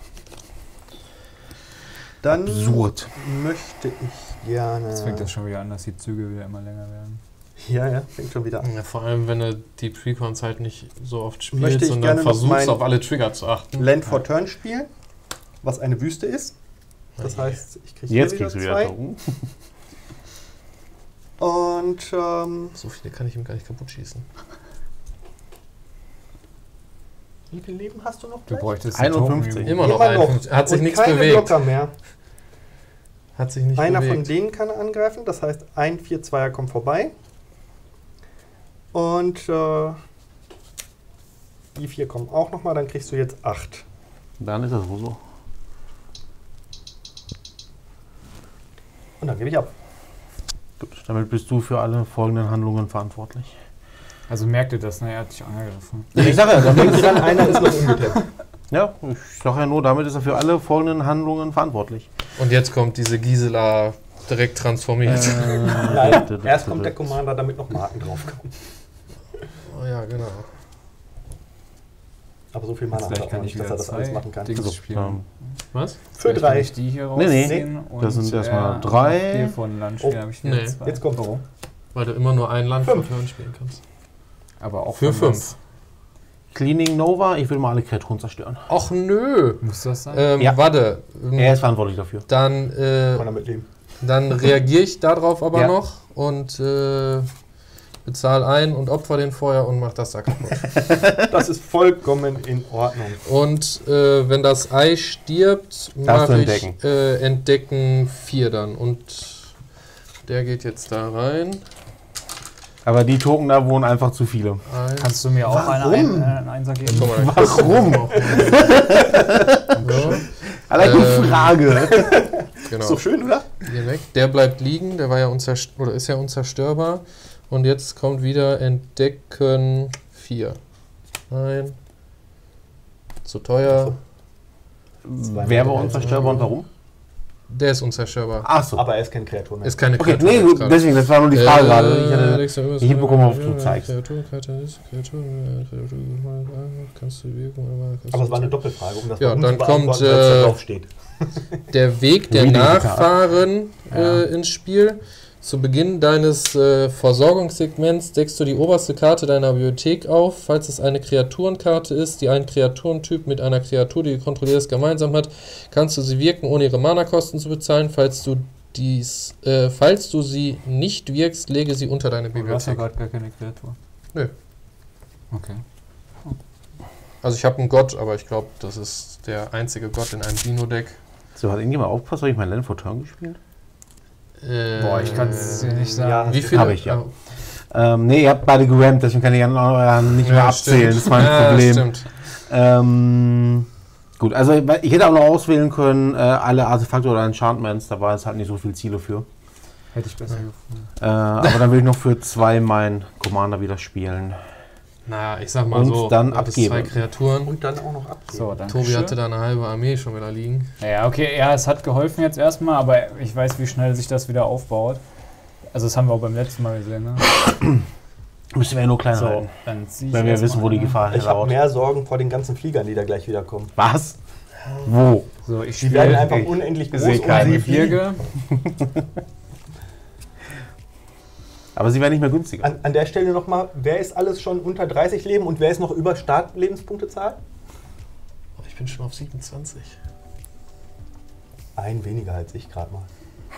dann Absurd. möchte ich gerne. Jetzt fängt das schon wieder an, dass die Züge wieder immer länger werden. Ja, fängt schon wieder an. Ja, vor allem, wenn du die Precons halt nicht so oft Möchte spielst, ich sondern gerne noch versuchst, mein- auf alle Trigger zu achten. Land for Turn spielen, was eine Wüste ist. Das Oh je. heißt, ich kriege Jetzt hier kriegst du wieder 2. Token. Und So viele kann ich ihm gar nicht kaputt schießen. Wie viel Leben hast du noch? Du gleich? bräuchtest 51. Immer noch Immer 51. Hat sich Und nichts keine bewegt. Blocker mehr. Hat sich nicht Einer bewegt. von denen kann angreifen, das heißt ein 4-2er kommt vorbei. Und die 4 kommen auch nochmal, dann kriegst du jetzt 8. Dann ist das wohl so. Und dann gebe ich ab. Gut, damit bist du für alle folgenden Handlungen verantwortlich. Also merkt ihr das, ne? Er hat dich angegriffen. Ich sage ja, damit, Dann einer ist noch ungetappt. ja, ich sage ja nur, damit ist er für alle folgenden Handlungen verantwortlich. Und jetzt kommt diese Gisela direkt transformiert. Nein, erst kommt der Commander, damit noch Marken draufkommen. Oh ja, genau. Aber so viel Mana hat Vielleicht er auch kann nicht, ich dass wieder er das alles 2 machen kann. Dings So, spielen. Was? Für Vielleicht 3. kann ich die hier Nee, nee. rausziehen und Das sind erstmal auch 3. Hier von Landspiel habe ich wieder Nee. 2. Jetzt kommt Warum? Weil du immer nur ein Land pro 5. Turn spielen kannst. Aber auch Für von 5. Cleaning Nova, ich will mal alle Kreaturen zerstören. Och nö. Muss das sein? Ja. Warte. Er ist verantwortlich dafür. Dann, Kann er mitleben. dann reagiere ich darauf aber Ja. noch und bezahle ein und opfer den vorher und mach das da kaputt. Das ist vollkommen in Ordnung. Und wenn das Ei stirbt, Darfst du mache ich entdecken. Entdecken 4 dann. Und der geht jetzt da rein. Aber die Token da wohnen einfach zu viele. Kannst du mir auch einen Einser geben? Guck mal, Warum? so, Allein die Frage. genau. So schön, oder? Geh weg. Der bleibt liegen, der war ja ist ja unzerstörbar. Und jetzt kommt wieder Entdecken 4. Nein. Zu teuer. Wer war unzerstörbar und warum? Der ist unzerstörbar. Ach so. Aber er ist kein Kreatur mehr. Ist keine Okay, Kreatur nee, jetzt gerade. deswegen, das war nur die Frage gerade. Ich hatte nicht mitbekommen, ob du zeigst. Kreatur, kannst du wirken, Aber es war eine Doppelfrage, um das Ja, bei uns dann zu beantworten, kommt, weil es da drauf steht. Der Weg der Reading Nachfahren Ja. ins Spiel. Zu Beginn deines Versorgungssegments deckst du die oberste Karte deiner Bibliothek auf. Falls es eine Kreaturenkarte ist, die einen Kreaturentyp mit einer Kreatur, die du kontrollierst, gemeinsam hat, kannst du sie wirken, ohne ihre Mana-Kosten zu bezahlen. Falls du sie nicht wirkst, lege sie unter deine Du hast ja Bibliothek. gerade gar keine Kreatur. Nö. Okay. Also ich habe einen Gott, aber ich glaube, das ist der einzige Gott in einem Dino-Deck. So, hat irgendjemand aufgepasst, habe ich mein Land for Turn gespielt? Boah, ich kann es dir nicht sagen. Ja. Wie viele? Hab ich, ja. Nee, ihr habt beide gerammt, deswegen kann ich ja nicht mehr abzählen. Das ist mein Problem. Stimmt. Gut, also ich hätte auch noch auswählen können, alle Artefakte oder Enchantments, da war es halt nicht so viel Ziele für. Hätte ich besser gefunden. Aber dann will ich noch für 2 meinen Commander wieder spielen. Naja, ich sag mal Und so, dann du hattest abgeben. 2 Kreaturen. Und dann auch noch abgeben. So, danke Tobi schön. hatte da eine halbe Armee schon wieder liegen. Ja, okay, ja, es hat geholfen jetzt erstmal, aber ich weiß, wie schnell sich das wieder aufbaut. Also das haben wir auch beim letzten Mal gesehen, ne? Müssen wir ja nur klein So, halten, dann zieh ich wenn wir erst wissen, mal wo die eine. Gefahr Ich habe lauert. mehr Sorgen vor den ganzen Fliegern, die da gleich wieder kommen. Was? Wo? So, ich Die werden spiele einfach ich unendlich groß sehe und keine sie fliegen. Gebirge. Aber sie werden nicht mehr günstiger. An der Stelle nochmal, wer ist alles schon unter 30 Leben und wer ist noch über Startlebenspunktezahl? Oh, ich bin schon auf 27. Ein weniger als ich gerade mal.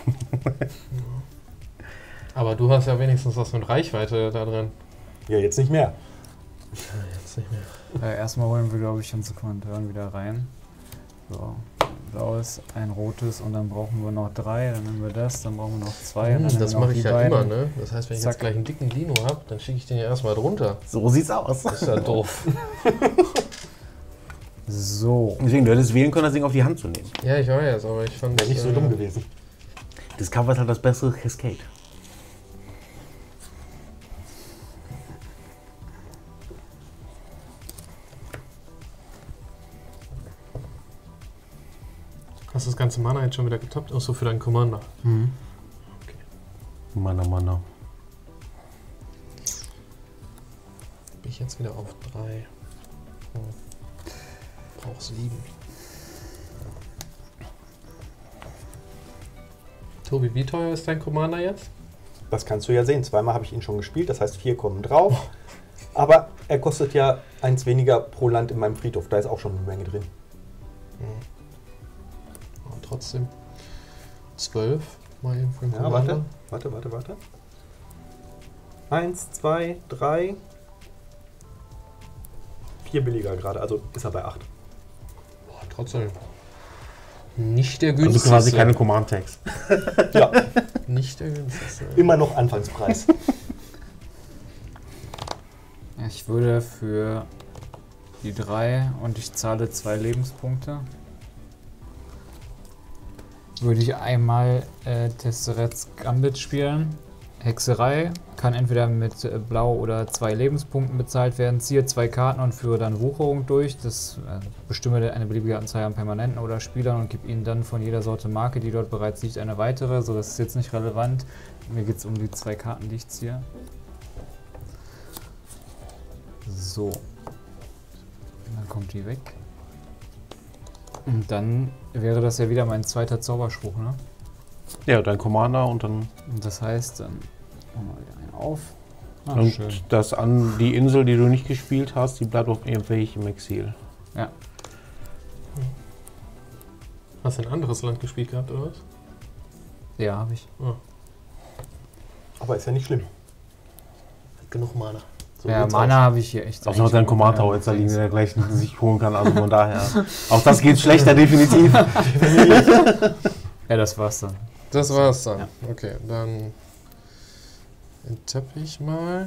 Aber du hast ja wenigstens was mit Reichweite da drin. Ja, jetzt nicht mehr. Jetzt nicht mehr. Erstmal holen wir, glaube ich, unsere Kommentaren wieder rein. So, blaues, ein rotes und dann brauchen wir noch 3, dann nehmen wir das, dann brauchen wir noch 2 und dann Das nehmen wir mache noch ich die ja beiden. immer, ne? Das heißt, wenn ich Zack. jetzt gleich einen dicken Dino habe, dann schicke ich den ja erstmal drunter. So sieht's aus. Das ist ja doof. So, Deswegen, du hättest wählen können, das Ding auf die Hand zu nehmen. Ja, ich weiß, aber ich fand Wäre nicht so dumm gewesen. Das Cover ist halt das bessere Cascade. Hast du das ganze Mana jetzt schon wieder getoppt? Auch so für deinen Commander. Mann. Bin ich jetzt wieder auf 3. Oh. Brauch 7. Tobi, wie teuer ist dein Commander jetzt? Das kannst du ja sehen. Zweimal habe ich ihn schon gespielt, das heißt 4 kommen drauf. Aber er kostet ja 1 weniger pro Land in meinem Friedhof. Da ist auch schon eine Menge drin. Aber trotzdem 12. Mal eben für den Ja, Commander. warte. 1, 2, 3, 4 billiger gerade, also ist er bei 8. Boah, trotzdem. Nicht der Also günstigste. quasi keine Command-Tags. Ja, Nicht der günstigste. immer noch Anfangspreis. Ich würde für die 3 und ich zahle 2 Lebenspunkte. Würde ich einmal Tesserets Gambit spielen. Hexerei kann entweder mit Blau oder 2 Lebenspunkten bezahlt werden. Ziehe 2 Karten und führe dann Wucherung durch. Das bestimme eine beliebige Anzahl an Permanenten oder Spielern und gebe ihnen dann von jeder Sorte Marke, die dort bereits liegt, eine weitere. So, das ist jetzt nicht relevant. Mir geht es um die 2 Karten, die ich ziehe. So. Dann kommt die weg. Und dann wäre das ja wieder mein zweiter Zauberspruch, ne? Ja, dein Commander und dann. Und das heißt, dann machen wir wieder einen auf. Ah, Und schön. das an die Insel, die du nicht gespielt hast, die bleibt auf ewig im Exil. Ja. Hast du ein anderes Land gespielt gehabt, oder was? Ja, habe ich. Oh. Aber ist ja nicht schlimm. Hat genug Mana. So Ja, sieht's Mana habe ich hier echt. Auch noch dein Command Tower jetzt da liegen, Ja, der gleich sich holen kann. Also von daher. Auch das geht schlechter, definitiv. ja, das war's dann. Das war's dann. Ja. Okay, dann enttappe ich mal.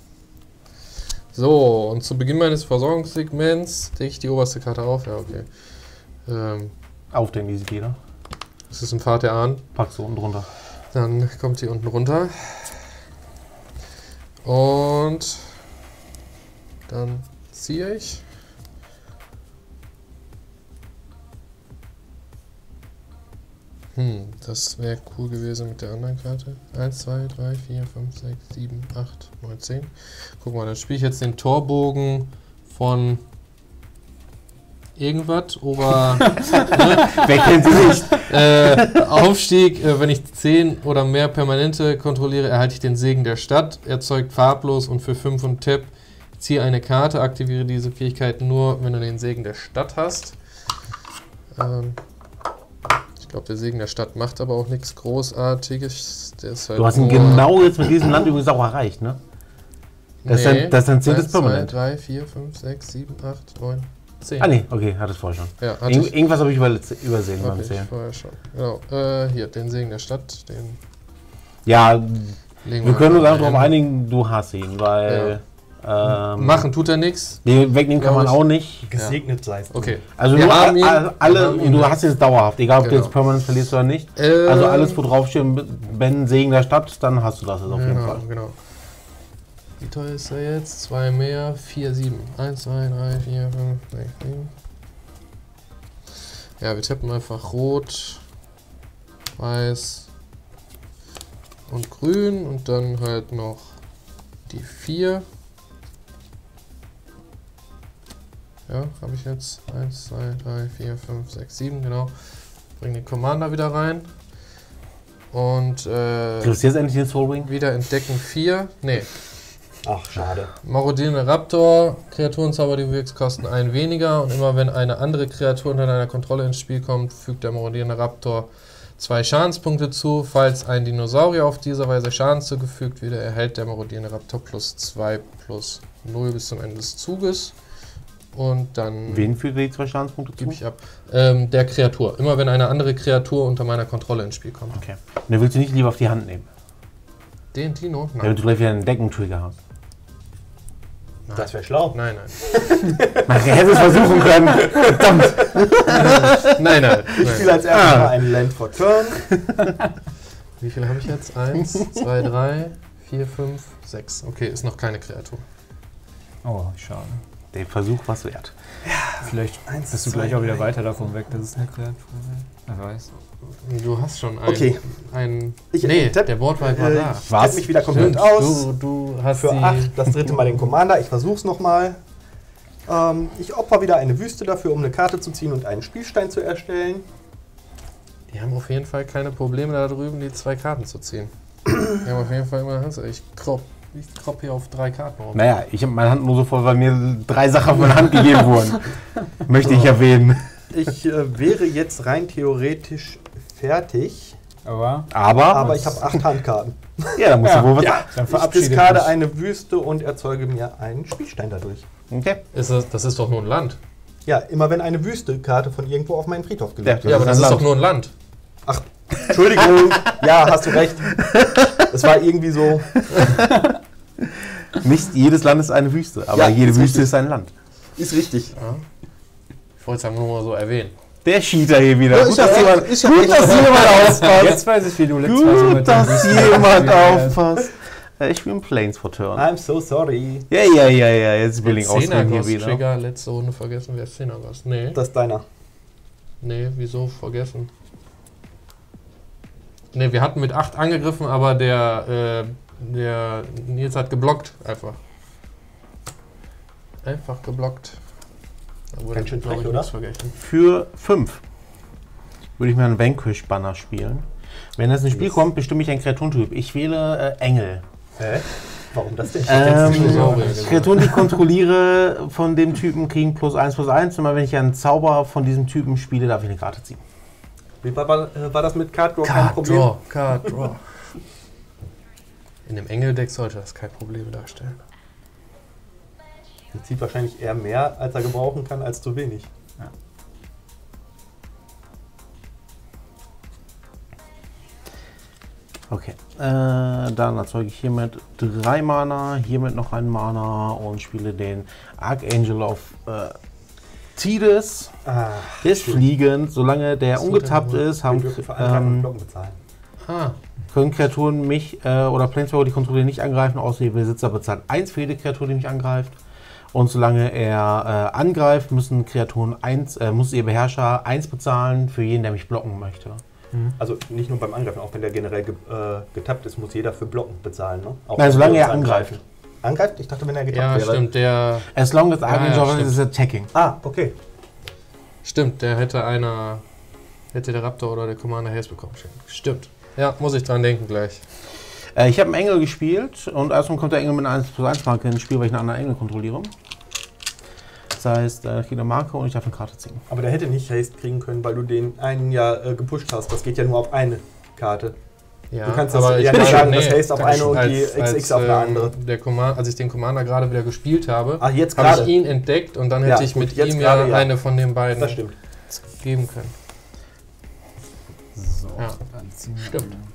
So, und zu Beginn meines Versorgungssegments decke ich die oberste Karte auf. Ja, okay. Auf den Easy Peter. Das ist ein Pfad der Ahnen. Packst du unten drunter. Dann kommt die unten runter. Und dann ziehe ich. Das wäre cool gewesen mit der anderen Karte. 1, 2, 3, 4, 5, 6, 7, 8, 9, 10. Guck mal, dann spiele ich jetzt den Torbogen von irgendwas. Wer kennt sie nicht? Aufstieg, wenn ich 10 oder mehr Permanente kontrolliere, erhalte ich den Segen der Stadt. Erzeugt farblos und für 5 und Tap ziehe eine Karte, aktiviere diese Fähigkeit nur, wenn du den Segen der Stadt hast. Ich glaube, der Segen der Stadt macht aber auch nichts Großartiges. Der ist halt Du hast ihn nur- genau jetzt mit diesem Land übrigens auch erreicht, ne? Das ist dein 10. Permanent. 2, 3, 4, 5, 6, 7, 8, 9, 10. Ah, nee, okay, hattest vorher schon. Ja, hatte ich. Irgendwas habe ich übersehen beim Hab ich Zählen. vorher schon. Genau. Hier, den Segen der Stadt, den Ja, legen wir können uns mal einfach darauf ein. einigen, du hast ihn, weil. Machen tut er nichts. Nee, wegnehmen kann man Glaub ich. auch nicht. Gesegnet seist du. Okay. Also Wir nur haben ihn. alle, Wir haben ihn. du hast ihn jetzt dauerhaft, egal ob du Genau. jetzt permanent verlierst oder nicht. Also alles, wo draufsteht, wenn Segen der Stadt, dann hast du das jetzt auf jeden Fall. Genau. Wie teuer ist er jetzt? 2 mehr, 4, 7. 1, 2, 3, 4, 5, 6, 7. Ja, wir tippen einfach Rot, Weiß und Grün und dann halt noch die 4. Ja, habe ich jetzt 1, 2, 3, 4, 5, 6, 7, genau. Bring den Commander wieder rein. Und Kriegst du jetzt endlich den Soulwing? wieder entdecken 4. Nee, Ach, schade. marodierender Raptor. Kreaturenzauber, die du wirkst, kosten 1 weniger. Und immer wenn eine andere Kreatur unter deiner Kontrolle ins Spiel kommt, fügt der marodierende Raptor 2 Schadenspunkte zu. Falls ein Dinosaurier auf diese Weise Schaden zugefügt wird, erhält der marodierende Raptor +2 +0 bis zum Ende des Zuges. Und dann Wen führt die 2 Schadenspunkte zu? gebe ich ab. Der Kreatur. Immer wenn eine andere Kreatur unter meiner Kontrolle ins Spiel kommt. Okay. Und den willst du nicht lieber auf die Hand nehmen, Den Dino? damit du gleich wieder einen Deckentrigger hast. Das wäre schlau. Nein, nein. Man hätte es versuchen können. Verdammt. Nein, nein. Ich spiele als erstes mal ein Land for Turn. Wie viele habe ich jetzt? 1, 2, 3, 4, 5, 6. Okay, ist noch keine Kreatur. Oh, schade. Der Versuch war's wert. Vielleicht Eins, bist du zwei, gleich auch wieder drei. weiter davon weg, dass es eine Kreatur ist. Wer weiß. Du hast schon einen. Okay. Nee, der Wortwald war da. Ich tippe mich wieder komplett Stimmt, aus. Du hast Für die 8 das 3. Mal den Commander. Ich versuch's nochmal. Ich opfer wieder eine Wüste dafür, um eine Karte zu ziehen und einen Spielstein zu erstellen. Die haben auf jeden Fall keine Probleme da drüben, die 2 Karten zu ziehen. Die haben auf jeden Fall immer Hand. Ich kropp hier auf 3 Karten rum. Naja, ich habe meine Hand nur so voll, weil mir 3 Sachen auf meine Hand gegeben wurden. Möchte ich erwähnen. Ich wäre jetzt rein theoretisch fertig, Aber aber ich habe 8 Handkarten. Ja, dann musst du wohl was. dann Ich verabschiede diskarde dich. eine Wüste und erzeuge mir einen Spielstein dadurch. Okay. Das ist doch nur ein Land. Ja, immer wenn eine Wüste-Karte von irgendwo auf meinen Friedhof gelegt wird. Ja, aber das ein ist Land. doch nur ein Land. Ach, Entschuldigung. Ja, hast du recht. Es war irgendwie so. Nicht jedes Land ist eine Wüste, aber Ja, jede ist Wüste richtig. ist ein Land. Ist richtig. Ich wollte es einfach nur mal so erwähnen. Der Cheater hier wieder. Ja, Gut, ist ja dass echt- jemand, ist ja gut, echt- dass jemand aufpasst. Jetzt weiß ich, wie du letztes Mal so Gut, mit dass dem jemand Wüsten- aufpasst. Ich bin Planes for Turn. I'm so sorry. Ja, jetzt will ich ausreden hier wieder. Trigger, letzte Runde vergessen. Wer ist Xenagos? Nee. Das ist deiner. Nee, wieso vergessen? Nee, wir hatten mit 8 angegriffen, aber der Nils hat geblockt. Einfach geblockt. Da wurde, Ganz schön glaub ich, frech, oder? nichts vergessen. Für 5 würde ich mir einen Vanquish-Banner spielen. Wenn das ins Spiel kommt, bestimme ich einen Kreaturentyp. Ich wähle Engel. Hä? Warum das denn? Dinosaurier gesagt. Kreaturen, die ich kontrolliere von dem Typen, kriegen +1/+1. Immer wenn ich einen Zauber von diesem Typen spiele, darf ich eine Karte ziehen. Wie war das mit Card Draw kein Problem? Card Draw. In dem Engeldeck sollte das kein Problem darstellen. Er zieht wahrscheinlich eher mehr, als er gebrauchen kann, als zu wenig. Okay, dann erzeuge ich hiermit 3 Mana, hiermit noch einen Mana und spiele den Archangel of Tidus. Ah, Der ist fliegend, solange der ungetappt ist, wir dürfen für Angreifen und Blocken bezahlen. können Kreaturen mich oder Planeswalker, die kontrollieren, nicht angreifen, außer ihr Besitzer bezahlt 1 für jede Kreatur, die mich angreift. Und solange er angreift, müssen Kreaturen muss ihr Beherrscher 1 bezahlen für jeden, der mich blocken möchte. Also nicht nur beim Angreifen, auch wenn der generell getappt ist, muss jeder für Blocken bezahlen, ne? Auch Nein, wenn solange wir er uns angreift. Angreift? Ich dachte, wenn er getappt Ja, wäre. stimmt, der As long as Archangel ja, is attacking. Ah, okay. hätte der Raptor oder der Commander Haste bekommen. Stimmt. Ja, muss ich dran denken gleich. Ich habe einen Engel gespielt und erstmal kommt der Engel mit einer 1/1 Marke ins Spiel, weil ich einen anderen Engel kontrolliere. Das heißt, ich kriege eine Marke und ich darf eine Karte ziehen. Aber der hätte nicht Haste kriegen können, weil du den einen ja gepusht hast. Das geht ja nur auf eine Karte. Ja, Du kannst das aber ja ich nicht meine, sagen, das Haste auf eine und die XX auf eine andere. Als ich den Commander gerade wieder gespielt habe, Ach, jetzt habe ich gerade. ihn entdeckt und dann Ja, hätte ich gut, mit jetzt ihm gerade, ja. eine von den beiden Das stimmt. geben können. So, Ja. dann ziehen wir Stimmt. mal.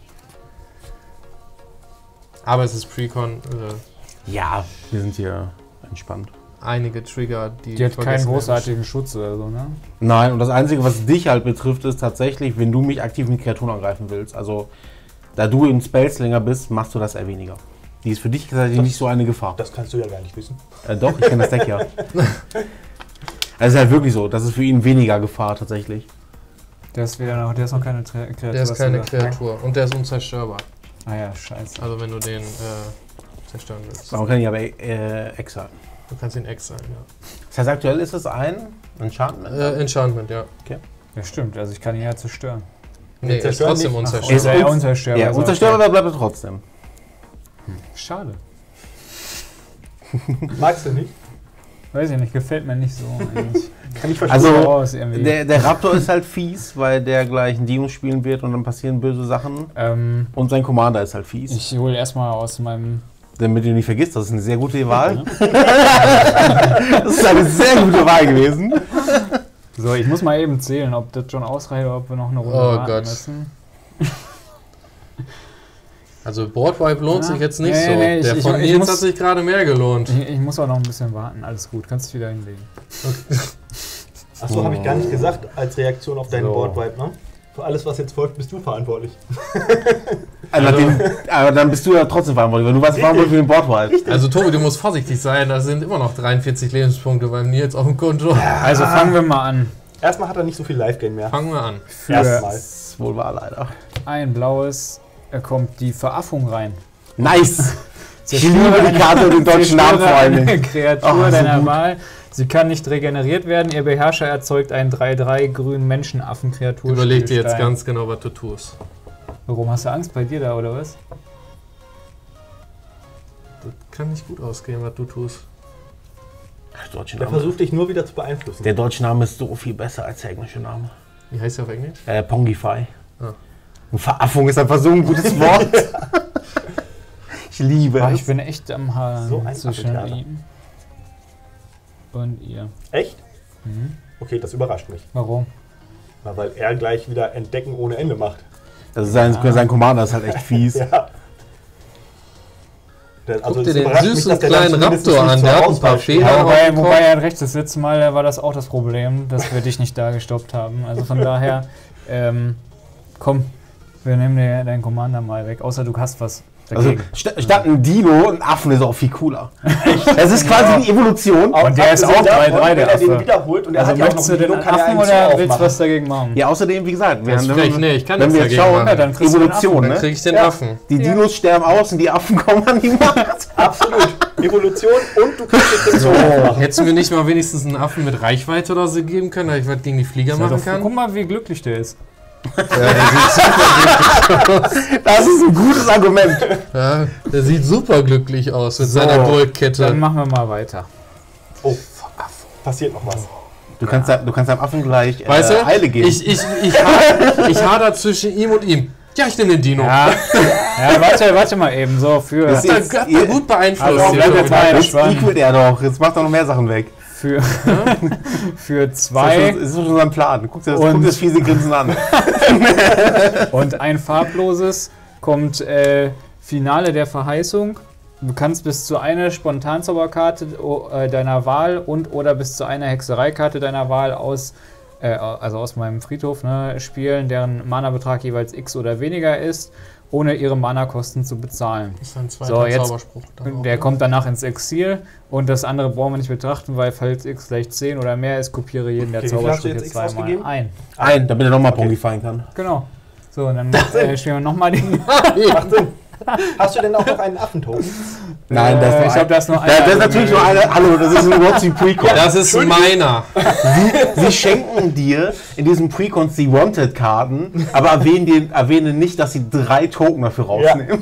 Aber es ist Precon, Ja, wir sind hier entspannt. einige Trigger, die Die hat keinen vergessen werden. großartigen Schutz oder so, ne? Nein, und das Einzige, was dich halt betrifft, ist tatsächlich, wenn du mich aktiv mit Kreaturen angreifen willst. Also, da du ein Spellslinger bist, machst du das eher weniger. Die ist für dich tatsächlich nicht so eine Gefahr. Das kannst du ja gar nicht wissen. Doch, ich kenne das Deck ja. Es ist halt wirklich so, das ist für ihn weniger Gefahr tatsächlich. Der ist noch keine Kreatur. Der ist hast du keine gesagt, ne? Kreatur und der ist unzerstörbar. Ah ja, scheiße. Also wenn du den zerstören willst. Man kann ihn aber exile. Du kannst ihn exilen, ja. Das heißt, aktuell ist es ein Enchantment. Enchantment, ja. Ja, stimmt, also ich kann ihn ja zerstören. Nee, er ist zerstören trotzdem nicht. unzerstörbar. Ist Ist er uns- unzerstörbar? Ja, also unzerstörbar bleibt er trotzdem. Schade. Magst du nicht? Weiß ich nicht, gefällt mir nicht so eigentlich. Kann ich verstehen. Also, Raus irgendwie. der Raptor ist halt fies, weil der gleich einen Dino spielen wird und dann passieren böse Sachen. Und sein Commander ist halt fies. Ich hole erstmal aus meinem. Damit du nicht vergisst, das ist eine sehr gute Wahl. Das ist eine sehr gute Wahl gewesen. So, ich muss mal eben zählen, ob das schon ausreicht oder ob wir noch eine Runde Oh warten Gott. müssen. Also Boardwipe lohnt sich jetzt nicht Nee, so. nee, Der ich von muss- Nils hat sich gerade mehr gelohnt. Ich muss auch noch ein bisschen warten. Alles gut, kannst du wieder hinlegen. Achso, habe ich gar nicht gesagt, als Reaktion auf deinen So. Boardwipe, ne? Für alles, was jetzt folgt, bist du verantwortlich. Aber dann bist du ja trotzdem verantwortlich, weil du warst verantwortlich für den Boardwipe. Also Tobi, du musst vorsichtig sein, da sind immer noch 43 Lebenspunkte beim Nils auf dem Konto. Also fangen wir mal an. Erstmal hat er nicht so viel Live-Game mehr. Fangen wir an. Für Erstmal. Das ist wohl wahr, leider. ein blaues kommt die Veraffung rein. Nice! Ich liebe die Karte und den deutschen Namen vor allem. Eine Kreatur Oh, so deiner gut. Wahl. Sie kann nicht regeneriert werden. Ihr Beherrscher erzeugt einen 3/3 grünen Menschenaffen-Kreatur. Überleg dir jetzt Spielstein. ganz genau, was du tust. Warum hast du Angst bei dir da, oder was? Das kann nicht gut ausgehen, was du tust. Der deutsche Der Name. versucht dich nur wieder zu beeinflussen. Der deutsche Name ist so viel besser als der englische Name. Wie heißt der auf Englisch? Pongify. Ah. Und Veraffung ist einfach so ein gutes Wort. Ich liebe Ah, es. ich bin echt am Haaren So ein zwischen Affentheater. ihm. und ihr. Echt? Mhm. Okay, das überrascht mich. Warum? Na, weil er gleich wieder Entdecken ohne Ende macht. Also sein Commander ist halt echt fies. Ja. Guck dir es den überrascht mich, süßen dass der kleinen dann zumindest Raptor nicht an, zur der hat ein paar Auswahl steht. Fehler. Wobei er hat recht, das letzte Mal war das auch das Problem, dass wir dich nicht da gestoppt haben. Also von daher, komm, wir nehmen dir deinen Commander mal weg, außer du hast was Also dagegen. statt ein Dino, ein Affen ist auch viel cooler. Es ist quasi die Evolution. Und der ist auch 3-3, wenn der er den Affe. wiederholt und er Also hat ja auch noch möchtest du den Dino, kann er Affen einen oder zu willst du aufmachen. was dagegen machen? Ja, außerdem, wie gesagt, Das ist frech. Nee, ich kann wenn nichts wir jetzt dagegen schauen, machen. Ja, dann kriegst du den Evolution, Dann ne? krieg ich den Ja. Affen. Die Dinos sterben aus und die Affen kommen an die Macht. Absolut. Evolution und du kannst jetzt den aufmachen. Hättest du mir nicht mal wenigstens einen Affen mit Reichweite oder so geben können, dass ich was gegen die Flieger machen kann? Guck mal, wie glücklich der ist. Das ist ein gutes Argument. Ja, der sieht super glücklich aus mit seiner Goldkette. Dann machen wir mal weiter. Oh, passiert noch was. Du kannst deinem Affen gleich Weißt du, Eile geben. ich hader zwischen ihm und ihm. Ja, ich nehme den Dino. Ja, warte mal eben. So, für, Das Der ist- hat er gut beeinflusst. Also, hier bleib schon jetzt wieder. mal Jetzt entspannt. equalt er doch. Jetzt macht er noch mehr Sachen weg. für, für Das 2 ist schon sein Plan. Guck dir Und- das fiese Grinsen an. und ein farbloses kommt Finale der Verheißung. Du kannst bis zu einer Spontanzauberkarte deiner Wahl und oder bis zu einer Hexereikarte deiner Wahl aus meinem Friedhof spielen, deren Mana-Betrag jeweils X oder weniger ist, ohne ihre Mana-Kosten zu bezahlen. Das ist ein zweiter So, jetzt- Zauberspruch. dann auch, Der ne? kommt danach ins Exil und das andere brauchen wir nicht betrachten, weil falls X gleich 10 oder mehr ist, kopiere jeden der Okay, wie viel hast du Zaubersprüche jetzt X zweimal ausgegeben? ein. Damit er nochmal Pongifying kann. Genau. So, und dann spielen wir nochmal die. Macht Sinn. Hast du denn auch noch einen Affentoken? Nein, das ist ich habe das nur das ist natürlich nur eine. Hallo, das ist ein Rotsy Precon. Das ist meiner. Sie schenken dir in diesen Precons die Wanted-Karten, aber erwähnen nicht, dass sie 3 Token dafür rausnehmen.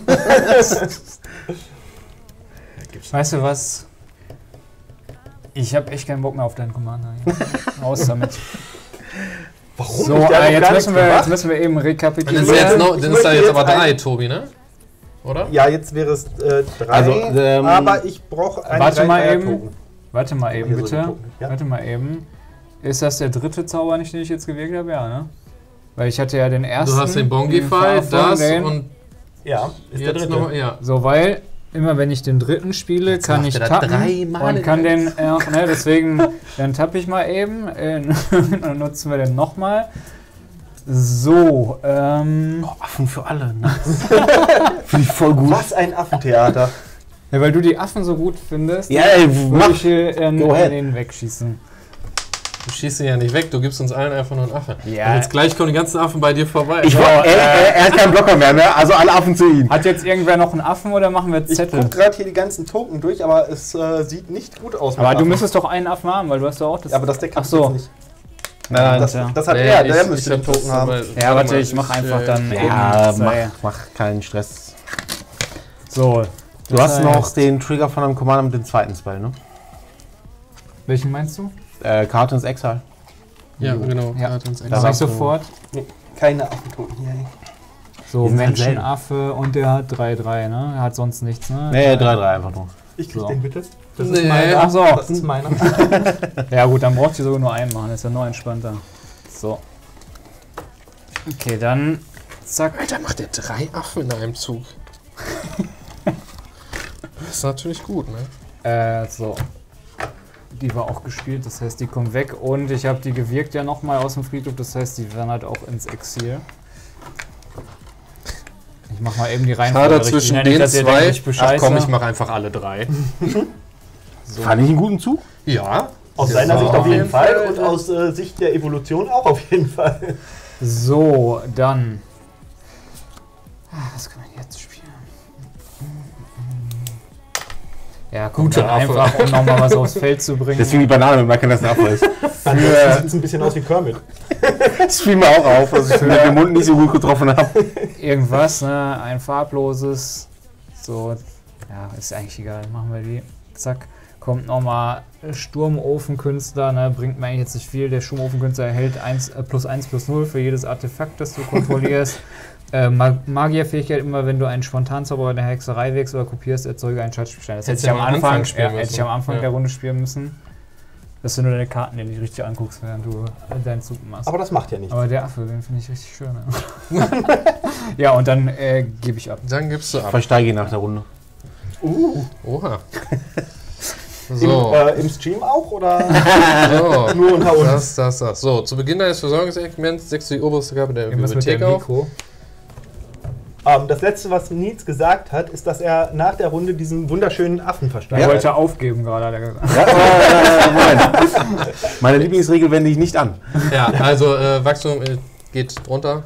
Weißt du was? Ich habe echt keinen Bock mehr auf deinen Commander. Raus damit. Warum So, nicht? Der hat doch jetzt gar nichts gemacht. müssen wir eben Dann rekapitulieren. ist, jetzt noch, dann ist da möchte jetzt aber jetzt 3, Tobi, ne? Oder? Ja, jetzt wäre es 3, Also, aber ich brauche einen Warte mal 3-3er eben. Token. Warte mal eben, Hier so bitte. die Token, ja. Warte mal eben. Ist das der dritte Zauber nicht, den ich jetzt gewählt habe? Ja, ne? Weil ich hatte ja den ersten. Du hast den Bongify, Farfon, das den- und Ja, ist der jetzt dritte. noch, ja. So, weil immer wenn ich den dritten spiele, kann macht ich er das tappen dreimal und in kann den, deswegen, dann tappe ich mal eben, dann nutzen wir den nochmal. So, Affen für alle, ne? Finde ich voll gut. Was ein Affentheater. ja, weil du die Affen so gut findest, Ja, ey, würde mach. ich hier Go ahead. den wegschießen. Du schießt ihn ja nicht weg, du gibst uns allen einfach nur einen Affen. Ja. Und jetzt gleich kommen die ganzen Affen bei dir vorbei. Er hat keinen Blocker mehr, ne? Also alle Affen zu ihm. Hat jetzt irgendwer noch einen Affen oder machen wir Ich Zettel? gucke gerade hier die ganzen Token durch, aber es sieht nicht gut aus. mit Aber du Affen. müsstest doch einen Affen haben, weil du hast doch auch das. Ja, aber das Deck Ach hat so. jetzt nicht. Nein, Das, ja. das hat Nee, er, der ich müsste hab den Token das haben. aber- Ja, warte, ich mach einfach dann Ja, eben zwei. mach keinen Stress. So. Du hast Das noch heißt- den Trigger von einem Commander mit dem zweiten Spell, ne? Welchen meinst du? Karte ins Exile. Ja, genau. Ja. Hat uns Da Mach warst ich du- sofort. Keine Affentoken hier. So, Die sind halt Menschenaffe und der hat 3-3, ne? Er hat sonst nichts, ne? Nee, 3-3 einfach nur. Ich krieg So. den bitte. Das Nee. ist meiner. Ach so. Das ist meiner. Ja gut, dann braucht ihr sogar nur einen machen, ist ja nur entspannter. So. Okay, dann zack. Alter, macht der 3 Affen in einem Zug. Das ist natürlich gut, ne? So. Die war auch gespielt, das heißt, die kommt weg und ich habe die gewirkt ja nochmal aus dem Friedhof, das heißt, die werden halt auch ins Exil. Ich mach mal eben die Reihenfolge Schade richtig, zwischen nicht, den dass ihr denkt, zwei. ich Ach bescheiße. komm, ich mache einfach alle 3. So. Fand ich einen guten Zug. Ja. Aus Ja, seiner Sicht auf jeden Fall. Fall und aus Sicht der Evolution auch auf jeden Fall. So, dann. Was können wir jetzt spielen? Ja, kommt Guter dann Affe. einfach, um nochmal was aufs Feld zu bringen. Deswegen die Banane mit Michael Nessen Affe ist. Ansonsten sieht es ein bisschen aus wie Kermit. Das fiel mir auch auf, dass ich den Mund nicht so gut getroffen habe. Irgendwas, ne? Ein farbloses. So, ja, ist eigentlich egal. Machen wir die. Zack. Kommt nochmal Sturmofenkünstler, ne? Bringt mir eigentlich jetzt nicht viel. Der Sturmofenkünstler erhält +1/+0 für jedes Artefakt, das du kontrollierst. Magierfähigkeit, immer wenn du einen Spontanzauber in der Hexerei wächst oder kopierst, erzeuge einen Schatzstein. Das hätte ich am Anfang, spielen hätte ich am Anfang Ja. der Runde spielen müssen. Das sind nur deine Karten, die du nicht richtig anguckst, während du deinen Zug machst. Aber das macht ja nichts. Aber der Affe, den finde ich richtig schön. Ja, ja und dann gebe ich ab. Dann gibst du ab. Versteige nach der Runde. Oha. So. Im Stream auch oder So. nur unter uns? Das. So, zu Beginn deines Versorgungsexperiments deckst du die oberste Kappe der Irgendwas mit Bibliothek dem auf. Mikro. Das letzte, was Nils gesagt hat, ist, dass er nach der Runde diesen wunderschönen Affen Er versteigert. wollte aufgeben gerade, hat er gesagt. Moment. Meine Lieblingsregel wende ich nicht an. Ja, also Wachstum geht drunter.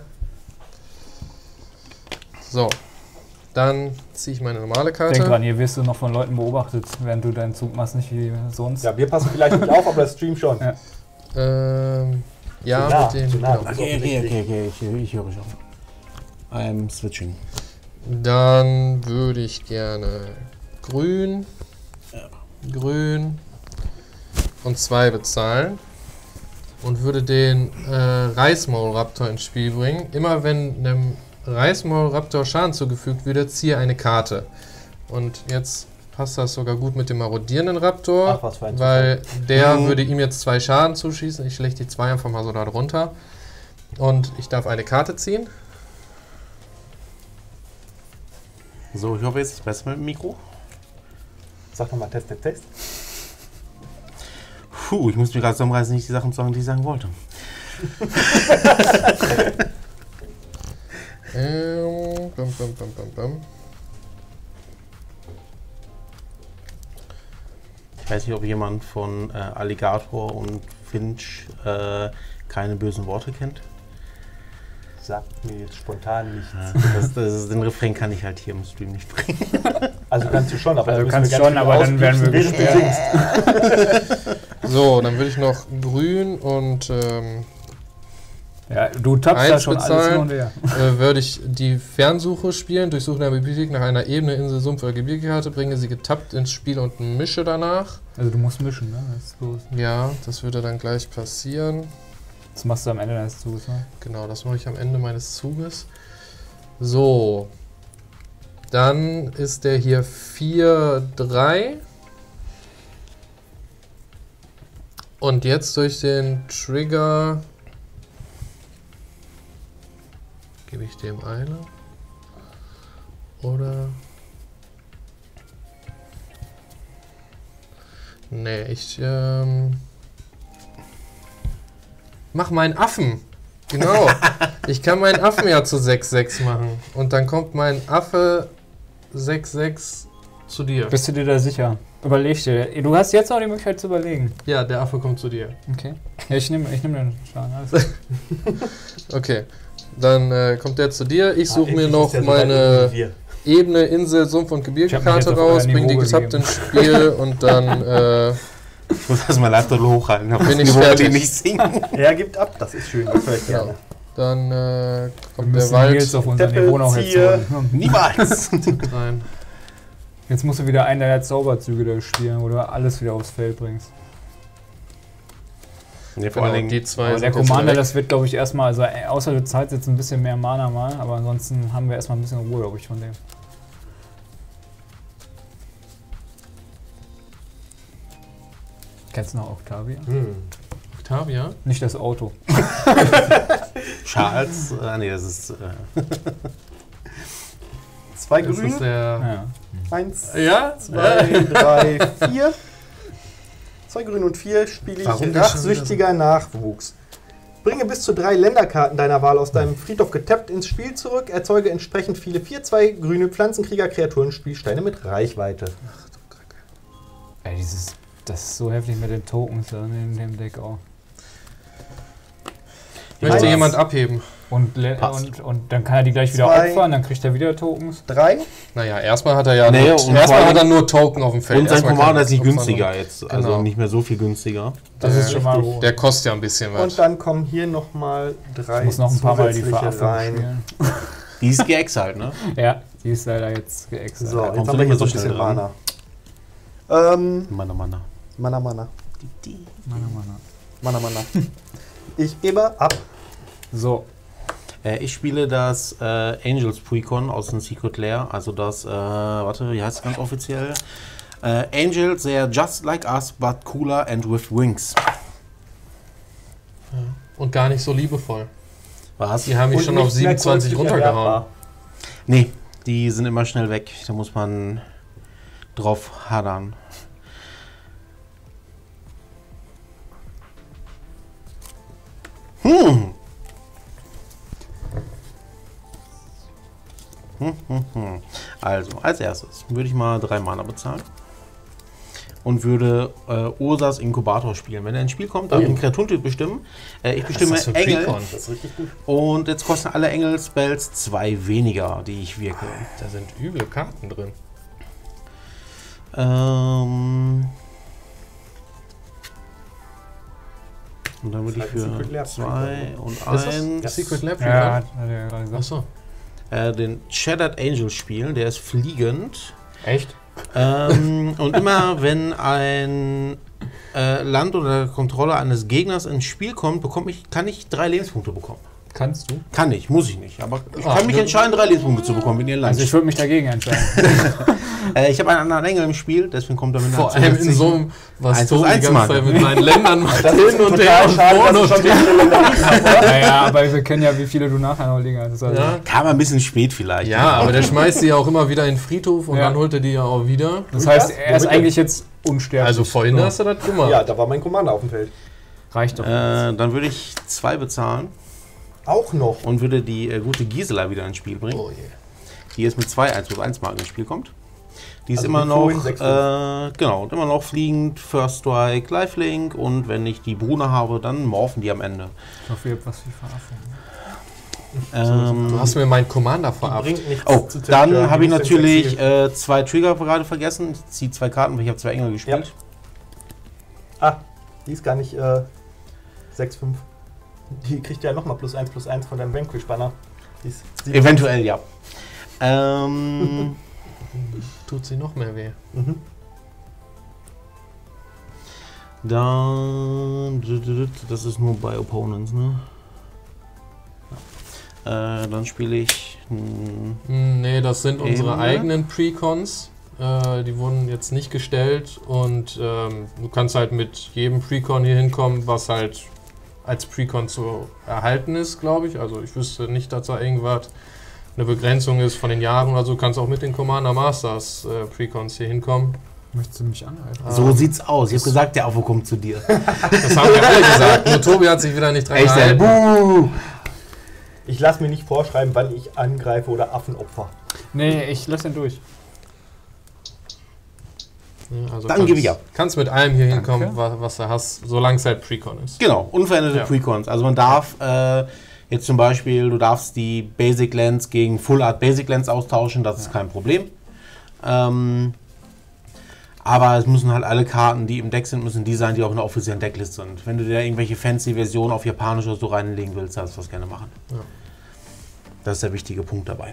So. Dann ziehe ich meine normale Karte. Denk dran, hier wirst du noch von Leuten beobachtet, während du deinen Zug machst, nicht wie sonst. Ja, wir passen vielleicht nicht auf, aber der Stream schon. Ja. Ja, Zu nah, mit dem. zu nah. Genau. Okay, ich höre schon. I'm switching. Dann würde ich gerne grün und 2 bezahlen und würde den Reismaulraptor ins Spiel bringen. Immer wenn einem Reismaulraptor Schaden zugefügt wird, ziehe eine Karte. Und jetzt passt das sogar gut mit dem marodierenden Raptor, Ach, was für ein weil der würde ihm jetzt 2 Schaden zuschießen. Ich lege die 2 einfach mal so da drunter. Und ich darf eine Karte ziehen. So, ich hoffe, jetzt ist es besser mit dem Mikro. Sag nochmal Test. Puh, ich muss mir gerade zusammenreißen, nicht die Sachen zu sagen, die ich sagen wollte. Ich weiß nicht, ob jemand von Alligator und Finch keine bösen Worte kennt. Sagt mir jetzt spontan nichts. Den Refrain kann ich halt hier im Stream nicht bringen. Also kannst du schon, aber Also dann müssen kannst wir schon, ganz aber viel dann werden wir auspiepen, während du gesperrt. singst. So, dann würde ich noch grün und Ja, du tappst da 1 schon alles bezahlen. hin und her. würde ich die Fernsuche spielen. Durchsuche in der Bibliothek nach einer Ebene, Insel, Sumpf oder Gebirgekarte, bringe sie getappt ins Spiel und mische danach. Also du musst mischen, ne? Das ist los. Ja, das würde dann gleich passieren. Das machst du am Ende deines Zuges, ne? Genau, das mache ich am Ende meines Zuges. So. Dann ist der hier 4-3. Und jetzt durch den Trigger gebe ich dem Eile. Oder... Nee, ich mach meinen Affen. Genau. Ich kann meinen Affen ja zu 6-6 machen. Und dann kommt mein Affe 6-6 zu dir. Bist du dir da sicher? Überleg dir. Du hast jetzt auch die Möglichkeit zu überlegen. Ja, der Affe kommt zu dir. Okay. Ja, ich nehm den Schaden. Alles. Okay. Dann kommt der zu dir. Ich suche mir Endlich noch ist der so weit meine oben wie wir. Ebene, Insel, Sumpf und Ich hab mich Gebirgekarte jetzt auf raus, euer bringe die Niveau getappt gegeben. ins Spiel und dann Ich muss erstmal Laptop hochhalten. Bin ich Niveau, fertig. den ich singen. Er gibt ab, das ist schön, das höre ich Genau. gerne. dann Wir kommt der müssen Wald Nils auf unser Teppel Niveau noch jetzt ziehe. holen. Niemals! rein. Jetzt musst du wieder einen deiner Zauberzüge da spielen, wo du alles wieder aufs Feld bringst. Nee, vor Genau, allen die Dingen, zwei Aber der sind jetzt Commander, weg. das wird glaube ich erstmal, also außer du zahlst jetzt ein bisschen mehr Mana mal, aber ansonsten haben wir erstmal ein bisschen Ruhe, glaube ich, von dem. Kennst du noch Octavia? Octavia? Nicht das Auto. Charles, nee, das ist. 2 Das ist grün, der... Ja. 1, Ja? 2, 3, 4. 2 grün und 4 spiele Warum ich nicht schon rachsüchtiger Nachwuchs. Bringe bis zu 3 Länderkarten deiner Wahl aus deinem Friedhof getappt ins Spiel zurück. Erzeuge entsprechend viele 4/2 grüne Pflanzenkrieger-Kreaturen, Spielsteine mit Reichweite. Ey, das ist so heftig mit den Tokens da in dem Deck auch. Möchte Eins. jemand abheben? Und dann kann er die gleich wieder 2. opfern, dann kriegt er wieder Tokens. 3. Naja, erstmal hat er ja Nee, nur, und vor erstmal allem- hat er nur Token auf dem Feld. Und sein Erstmal Commander kann ist nicht er opfern. günstiger jetzt. Also Genau. nicht mehr so viel günstiger. Das ist schon mal richtig. hoch. Der kostet ja ein bisschen was. Und dann kommen hier nochmal 3 Ich muss noch ein paar Mal die zusätzliche Verachtung spielen. Die ist geexalt, ne? Ja, die ist leider jetzt geexelt. So, Da jetzt kommst haben du wir nicht hier mehr so so ein bisschen schnell Mana. Mana. Mana. Mana. Ich gebe ab. So, Ich spiele das Angels Precon aus dem Secret Lair. Also das, warte, wie heißt es ganz offiziell? Angels, they are just like us, but cooler and with wings. Und gar nicht so liebevoll. Was? Die haben mich Und schon auf nicht mehr 27 käuflich runtergehauen. erwerbbar. Nee, die sind immer schnell weg. Da muss man drauf hadern. Also, als erstes würde ich mal 3 Mana bezahlen und würde Ursas Inkubator spielen. Wenn er ins Spiel kommt, darf ich einen Kreaturentyp bestimmen. Ich bestimme das für ein Engel Precon? Das ist richtig gut. und jetzt kosten alle Engel-Spells 2 weniger, die ich wirke. Da sind üble Karten drin. Und dann würde ich Das ist halt ein Secret für Lab 2 und Ist das 1 das Secret Lab? Ja, hat er gerade gesagt. Achso. Den Shattered Angel spielen. Der ist fliegend. Echt? Und immer wenn ein Land oder Kontrolle eines Gegners ins Spiel kommt, kann ich 3 Lebenspunkte bekommen. Kannst du? Kann ich, muss ich nicht. Aber ich Ah, kann mich ne- entscheiden, 3 Lebenspunkte zu bekommen, wenn ihr Land. Also ich würde mich dagegen entscheiden. Ich habe einen anderen Engel im Spiel, deswegen kommt er mit Vor einer allem in so einem, was 1 Tobi die 1 ganze Marke. Zeit mit meinen Ländern macht, Das ist hin und total her und schade, vorne dass und du schon wieder her. eine Länderin hast, oder? Naja, aber wir kennen ja, wie viele du nachher noch liegen hast. Also Ja, Kam ein bisschen spät vielleicht. ja, aber der schmeißt sie ja auch immer wieder in den Friedhof und Ja. dann holt er die ja auch wieder. Das heißt, Was? er ist Womit eigentlich jetzt unsterblich. Also vorhin So, hast du das gemacht. Ja, da war mein Commander auf dem Feld. reicht doch. Dann würde ich 2 bezahlen Auch noch. und würde die gute Gisela wieder ins Spiel bringen. Oh je. Die jetzt mit 2 1+1 Marken ins Spiel kommt. Die ist Also immer wie noch, vorhin 6-5. genau, immer noch fliegend, First Strike, Lifelink und wenn ich die Brune habe, dann morphen die am Ende. Ich hoffe, ihr habt was FIFA Du hast mir meinen Commander Die verabschiedet. bringt nichts Oh, zu zerstören, dann habe die ich muss natürlich Ziel. 2 Trigger gerade vergessen. Ich ziehe 2 Karten, weil ich habe 2 Engel gespielt. Ah, die ist gar nicht 6-5. Die kriegt ja nochmal +1/+1 von deinem Vanquish-Banner. Die ist 7. Eventuell, ja. Tut sie noch mehr weh. Mhm. Dann, das ist nur bei Opponents, ne? Ja. Dann spiele ich Nee, das sind unsere Ebene. eigenen Precons. Die wurden jetzt nicht gestellt und du kannst halt mit jedem Precon hier hinkommen, was halt als Precon zu erhalten ist, glaube ich. Also ich wüsste nicht, dass da irgendwas eine Begrenzung ist von den Jahren oder so. Du kannst auch mit den Commander Masters Precons hier hinkommen. Möchtest du mich anhalten? So sieht's aus. Ich habe gesagt, der Affe kommt zu dir. Das haben wir alle gesagt. Nur Tobi hat sich wieder nicht dran Echt, gehalten. Buh! Ich lasse mir nicht vorschreiben, wann ich angreife oder Affenopfer. Nee, ich lass den durch. Ja, also Dann gebe ich ab. Kannst mit allem hier hinkommen, Danke. was du hast, solange es halt Precon ist. Genau, unveränderte Ja. Precons. Also man darf jetzt zum Beispiel, du darfst die Basic Lands gegen Full Art Basic Lands austauschen, das ist kein Problem. Aber es müssen halt alle Karten, die im Deck sind, müssen die sein, die auch in der offiziellen Decklist sind. Wenn du dir irgendwelche fancy Versionen auf Japanisch oder so reinlegen willst, darfst du das gerne machen. Ja. Das ist der wichtige Punkt dabei.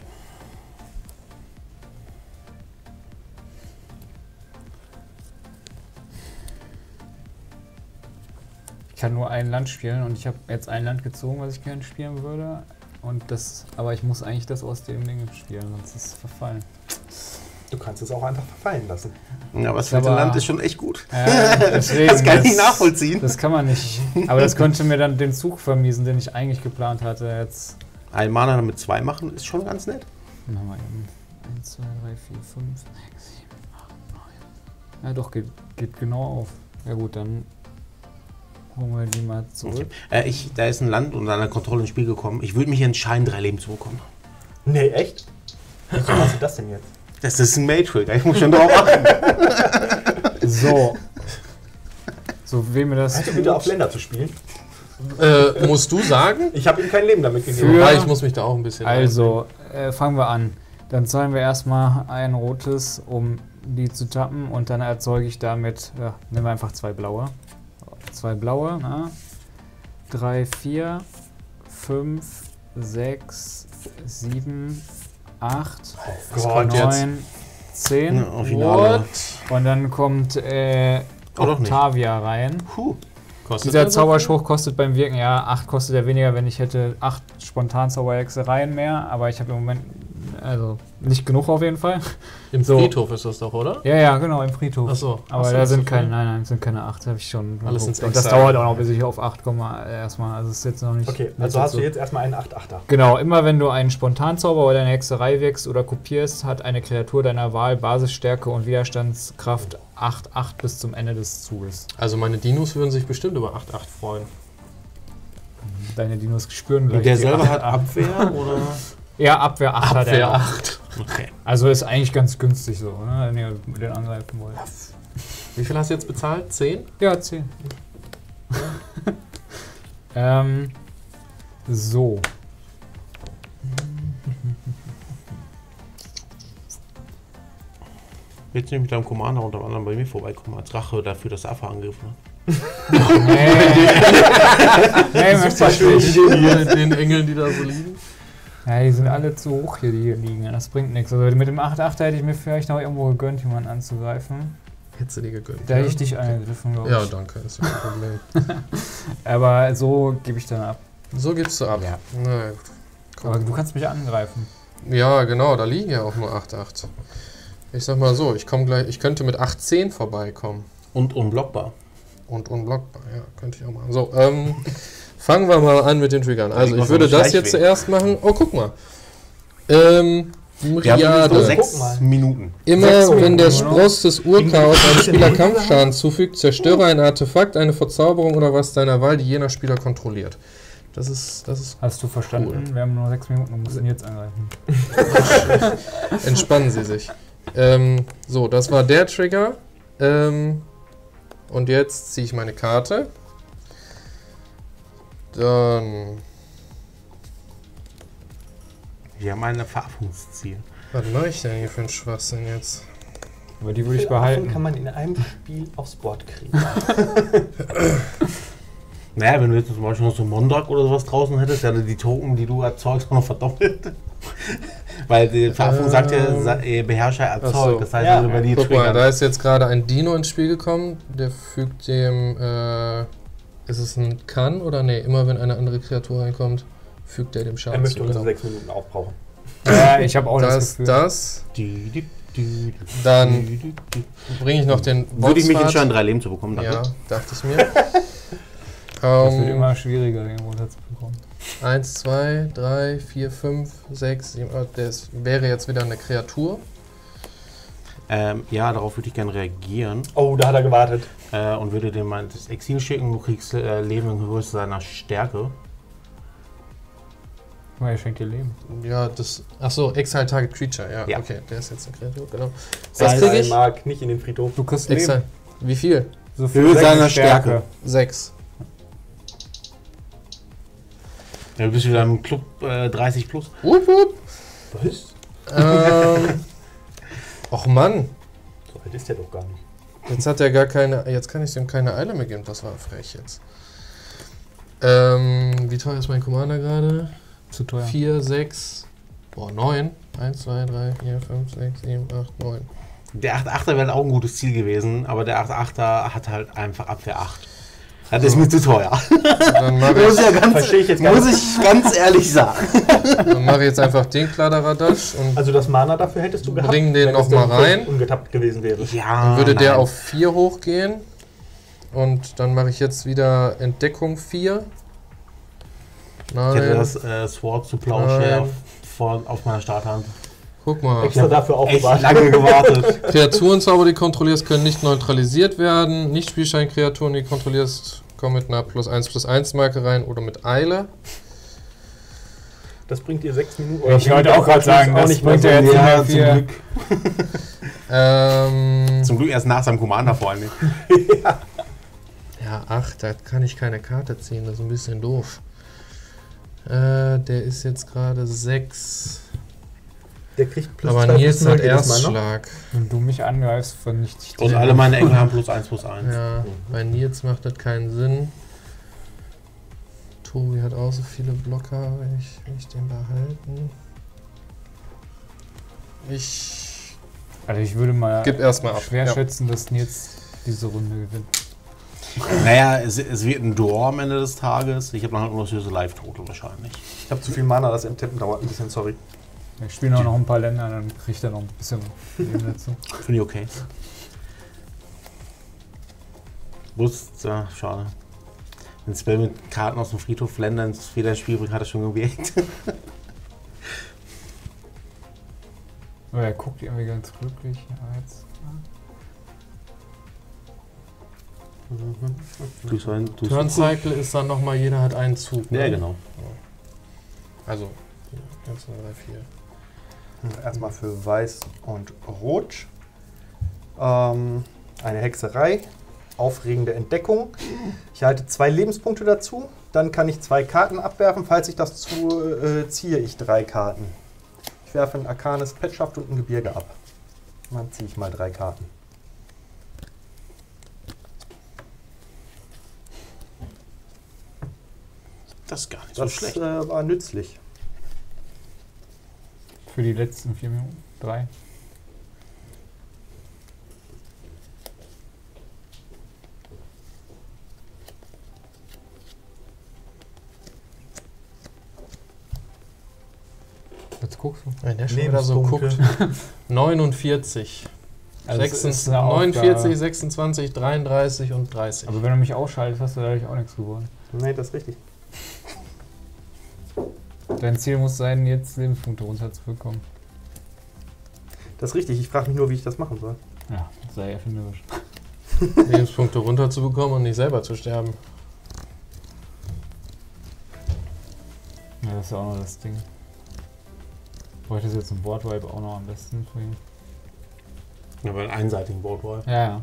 Ich kann nur ein Land spielen und ich habe jetzt ein Land gezogen, was ich gerne spielen würde. Aber ich muss eigentlich das aus dem Ding spielen, sonst ist es verfallen. Du kannst es auch einfach verfallen lassen. Ja, aber das Aber- vierte Land ist schon echt gut. Deswegen, Das kann ich nicht nachvollziehen. Das kann man nicht. Aber das könnte mir dann den Zug vermiesen, den ich eigentlich geplant hatte. Jetzt Ein Mana mit 2 machen ist schon ganz nett. machen wir eben 1, 2, 3, 4, 5, 6, 7, 8, 9. Ja doch, geht genau auf. Ja gut, dann holen wir die mal zurück. Da ist ein Land unter einer Kontrolle ins Spiel gekommen. Ich würde mich entscheiden, 3 Leben zu bekommen. Nee, echt? Wieso machst du das denn jetzt? Das ist ein Matrix, ich muss schon drauf achten. So. So, wem mir das Hast du bitte auf Länder zu spielen? Musst du sagen? Ich habe ihm kein Leben damit gegeben. Für- Wobei, ich muss mich da auch ein bisschen Also, fangen wir an. Dann zahlen wir erstmal ein rotes, um die zu tappen und dann erzeuge ich damit, ja, nehmen wir einfach 2 blaue. 2 blaue, na? 3, 4, 5, 6, 7, 8, Gott, 9, 10. Ja, auf Finale. Und dann kommt doch nicht. Octavia rein. Kostet Dieser das Zauberspruch kostet beim Wirken, ja, 8 kostet er weniger, wenn ich hätte 8 Spontan-Zauberhexereien mehr, aber ich habe im Moment Also nicht genug auf jeden Fall. Im So. Friedhof ist das doch, oder? Ja, genau, im Friedhof. Achso. Aber da sind keine, nein, sind keine 8, habe ich schon. Alles ins und das Exile. dauert auch noch, bis ich auf 8 komme erstmal. Also ist jetzt noch nicht. Okay, nicht also hast so. du jetzt erstmal einen 8-8er. Genau, immer wenn du einen Spontanzauber oder eine Hexerei wirkst oder kopierst, hat eine Kreatur deiner Wahl Basisstärke und Widerstandskraft 8/8 bis zum Ende des Zuges. Also meine Dinos würden sich bestimmt über 8-8 freuen. Deine Dinos spüren gleich. Und der die selber 8/8. hat Abwehr oder? Ja, Abwehr 8 hat Abwehr er. 8. Okay. Also ist eigentlich ganz günstig so, ne, wenn ihr mit den angreifen wollt. Wie viel hast du jetzt bezahlt? 10? Ja, 10. So. Willst du nicht mit deinem Commander unter anderem bei mir vorbeikommen als Rache dafür, dass Affe angegriffen hat? Nee, möchte ich nicht. Mit den Engeln, die da so liegen. Ja, die sind alle zu hoch hier, die hier liegen. Das bringt nichts. Also mit dem 8/8 hätte ich mir vielleicht noch irgendwo gegönnt, jemanden anzugreifen. Hättest du dir gegönnt. Da hätte ich dich angegriffen, glaube ich. Ja, danke, ist kein Problem. Aber so gebe ich dann ab. So gibst du ab. Ja. Na gut. Komm. Aber du kannst mich angreifen. Ja, genau, da liegen ja auch nur 8-8. Ich sag mal so, ich könnte mit 8-10 vorbeikommen. Und unblockbar. Und unblockbar, ja, könnte ich auch machen. So, fangen wir mal an mit den Triggern. Also Ich ich würde mach so einen das jetzt Schleichweg. zuerst machen. Oh, guck mal. Wir haben nur Myriade. 6 Minuten. Immer 6 Minuten, wenn der oder? Spross des Urchaos einem Spieler Kampfschaden zufügt, zerstöre ein Artefakt, eine Verzauberung oder was deiner Wahl, die jener Spieler kontrolliert. Das ist Hast du verstanden? Cool. Wir haben nur 6 Minuten und müssen jetzt angreifen. entspannen Sie sich. So, das war der Trigger. Und jetzt ziehe ich meine Karte. Dann. Wir haben ein Verhaftungsziel. Was mache ich denn hier für einen Schwachsinn jetzt? Aber die Wie würde ich viele Affen behalten. kann man in einem Spiel aufs Board kriegen? Naja, wenn du jetzt zum Beispiel noch so Mondak oder sowas draußen hättest, ja die Token, die du erzeugst, noch verdoppelt. Weil die Verhaftung sagt ja, Beherrscher erzeugt. so. Das heißt, Ja. also bei dir Guck mal, triggern. da ist jetzt gerade ein Dino ins Spiel gekommen. Der fügt dem. Ist es ein Kann oder nee? Immer wenn eine andere Kreatur reinkommt, fügt er dem Er Schaden möchte zu. unsere Genau. 6 Minuten aufbrauchen. Ja, ich habe auch das Das, Gefühl. das. Die, die, Dann die. bringe ich noch den Würde ich mich Botsfahrt. entscheiden, 3 Leben zu bekommen, danke. Ja, dachte ich mir. Das wird immer schwieriger, den runterzubekommen. 1, 2, 3, 4, 5, 6, 7, 8. Das wäre jetzt wieder eine Kreatur. Ja, darauf würde ich gerne reagieren Oh, da hat er gewartet. und würde dir mal das Exil schicken. Du kriegst Leben in Größe seiner Stärke. Guck mal, er schenkt dir Leben. Ja, das. Achso, Exile Target Creature. Ja, Ja. okay, der ist jetzt eine Kreatur, genau. Das Was kriege ich? mag nicht in den Friedhof. Du kriegst Exile. Leben. Wie viel? So Höhe seiner Stärke. 6. Ja, du bist wieder im Club 30 plus. Wupp, wupp. Was? Och Mann, So alt ist der doch gar nicht. jetzt hat er gar keine. Jetzt kann ich dem keine Eile mehr geben. Das war frech jetzt. Wie teuer ist mein Commander gerade? Zu teuer. 4, 6. Boah, 9. 1, 2, 3, 4, 5, 6, 7, 8, 9. Der 8-8er wäre auch ein gutes Ziel gewesen, aber der 8-8er hat halt einfach Abwehr 8. Das ist mir zu teuer. Dann mache Muss, ja Verstehe ich jetzt gar muss nicht. ich ganz ehrlich sagen. ich jetzt einfach den Kladderadatsch und Also das Mana dafür hättest du gehabt, Bring den wenn noch es mal denn rein. ungetappt gewesen wäre. Ja, dann würde der nein. auf 4 hochgehen. Und dann mache ich jetzt wieder Entdeckung 4. Ich hätte Nein. das Sword zu Plowshare Nein. auf meiner Starthand. Guck mal. Extra dafür Echt aufbewahrt. lange gewartet. Kreaturenzauber, die kontrollierst, können nicht neutralisiert werden. Nicht-Spielstein-Kreaturen, die kontrollierst, kommen mit einer +1/+1 Marke rein oder mit Eile. Das bringt dir 6 Minuten. Ich wollte auch gerade sagen, auch das nicht mehr bringt so. ja jetzt Ja, nicht zum mehr viel. Glück. Zum Glück erst nach seinem Commander vor allem. Ja, 8, da kann ich keine Karte ziehen, das ist ein bisschen doof. Der ist jetzt gerade 6. Der kriegt Aber +2 Nils +0 hat jedes Mal noch. Erstschlag. Wenn du mich angreifst, vernichte ich Und dich. alle meine Engel haben +1/+1. Ja, bei Nils macht das keinen Sinn. Tobi hat auch so viele Blocker, will ich den behalten? Ich Also ich würde mal gebe erstmal ab. schwer Ja. schätzen, dass Nils diese Runde gewinnt. Naja, es wird ein Door am Ende des Tages. Ich habe dann halt nur das Live-Total wahrscheinlich. Ich habe zu viel Mana, das Enttippen dauert ein bisschen, sorry. Ich spiele noch ein paar Länder, dann kriege ich da noch ein bisschen Leben dazu. Finde ich okay. Ja, schade. Wenn Spell mit Karten aus dem Friedhof Länder ins Federspiel bringt, hat er schon gewirkt. Aber er guckt irgendwie ganz glücklich. Aber jetzt, Turn Cycle ist dann nochmal, jeder hat einen Zug. Ja, ne? genau. Also, 1, 2, 3, 4. Erstmal für Weiß und Rot. Eine Hexerei. Aufregende Entdeckung. Ich halte 2 Lebenspunkte dazu. Dann kann ich 2 Karten abwerfen. Falls ich das ziehe ich 3 Karten. Ich werfe ein arkanes Petschaft und ein Gebirge ab. Dann ziehe ich mal 3 Karten. Das ist gar nicht so Das schlecht. war nützlich. für die letzten 4 Minuten. 3. Jetzt guckst du. Wenn der schon wieder so guckt. 49. Also es ist 49, Aufgabe. 26, 33 und 30. Aber wenn du mich ausschaltest, hast du dadurch auch nichts gewonnen. Nee, das ist richtig. Dein Ziel muss sein, jetzt Lebenspunkte runterzubekommen. Das ist richtig. Ich frage mich nur, wie ich das machen soll. Ja, sei erfinderisch. Lebenspunkte runterzubekommen und nicht selber zu sterben. Ja, das ist ja auch noch das Ding. Bräuchte jetzt ein Boardwipe auch noch am besten für ihn. Ja, bei einem einseitigen Boardwipe. Ja, ja.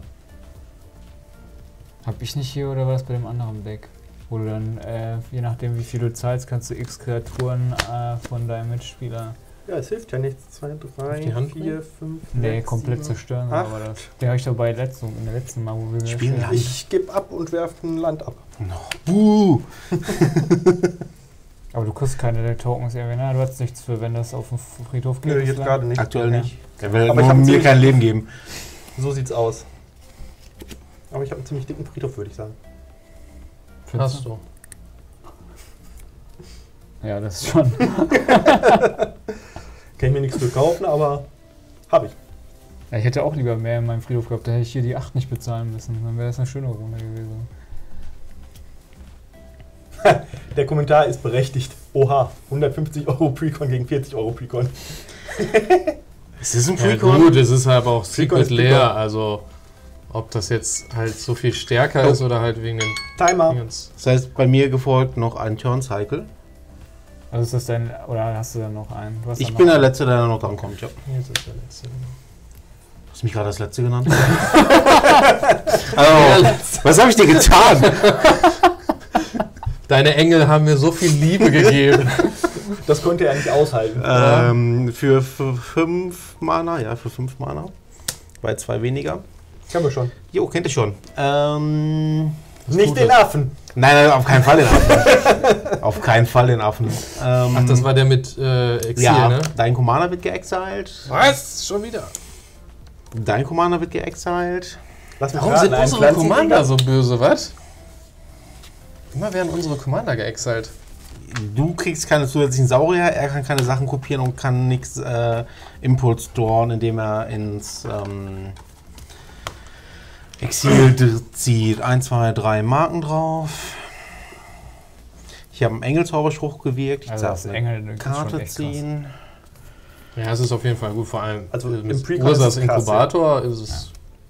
Hab ich nicht hier oder war das bei dem anderen Deck? Wo du dann, je nachdem wie viel du zahlst, kannst du x Kreaturen von deinem Mitspieler. Ja, es hilft ja nichts. 2, 3, die Hand 4, 5, Nee, 6, komplett 7. zerstören. Ach. Aber das, den habe ich doch in der letzten Mal, wo wir Spielen gespielt haben. Ich gebe ab und werfe ein Land ab. Buh! Aber du kriegst keine der Tokens irgendwie, ne? Du hast nichts für, wenn das auf dem Friedhof geht. Nö, das jetzt Land. gerade nicht. Aktuell Okay. nicht. Der will Aber ich nur hab mir ziemlich- kein Leben geben. So sieht's aus. Aber ich habe einen ziemlich dicken Friedhof, würde ich sagen. Hast du. Ja, das ist schon. Kann ich mir nichts für kaufen, aber habe ich. Ja, ich hätte auch lieber mehr in meinem Friedhof gehabt, da hätte ich hier die 8 nicht bezahlen müssen. Dann wäre das eine schöne Runde gewesen. Der Kommentar ist berechtigt. Oha, 150 € Precon gegen 40 € Precon. Ist das ein Ja, Precon? gut, es ist aber auch Precon Secret ist leer. Precon. Also, ob das jetzt halt so viel stärker ist oder halt wegen den Timer. Dingens. Das heißt, bei mir gefolgt noch ein Turn-Cycle. Also ist das dein. Oder hast du dann noch einen? Du hast Ich dann bin noch der Letzte, der noch dran kommt. Ja. Jetzt ist der letzte. Hast du mich gerade als Letzte genannt? Also, was habe ich dir getan? Deine Engel haben mir so viel Liebe gegeben. Das konnte er nicht aushalten. Für 5 Mana, ja, für 5 Mana. Bei 2 weniger. Kennen wir schon. Jo, kennt ihr schon. Nicht den Affen. Nein, auf keinen Fall den Affen. Auf keinen Fall den Affen. Ach, das war der mit Exil, ja, ne? dein Commander wird geexiled. Was? Schon wieder? Dein Commander wird geexiled. Lass mich Warum raten, sind ein unsere Pflanzenkrieger? Commander so böse, was? Immer werden unsere Commander geexiled. Du kriegst keine zusätzlichen Saurier, er kann keine Sachen kopieren und kann nichts Impulse storen, indem er ins Exil zieht. 1, 2, 3 Marken drauf. Ich habe einen Engelzauberspruch gewirkt. Ich Also darf das eine Engel ist schon Karte echt krass. ziehen. Ja, es ist auf jeden Fall gut, vor allem Also im mit Precon Ursas ist es krass, Inkubator ist es.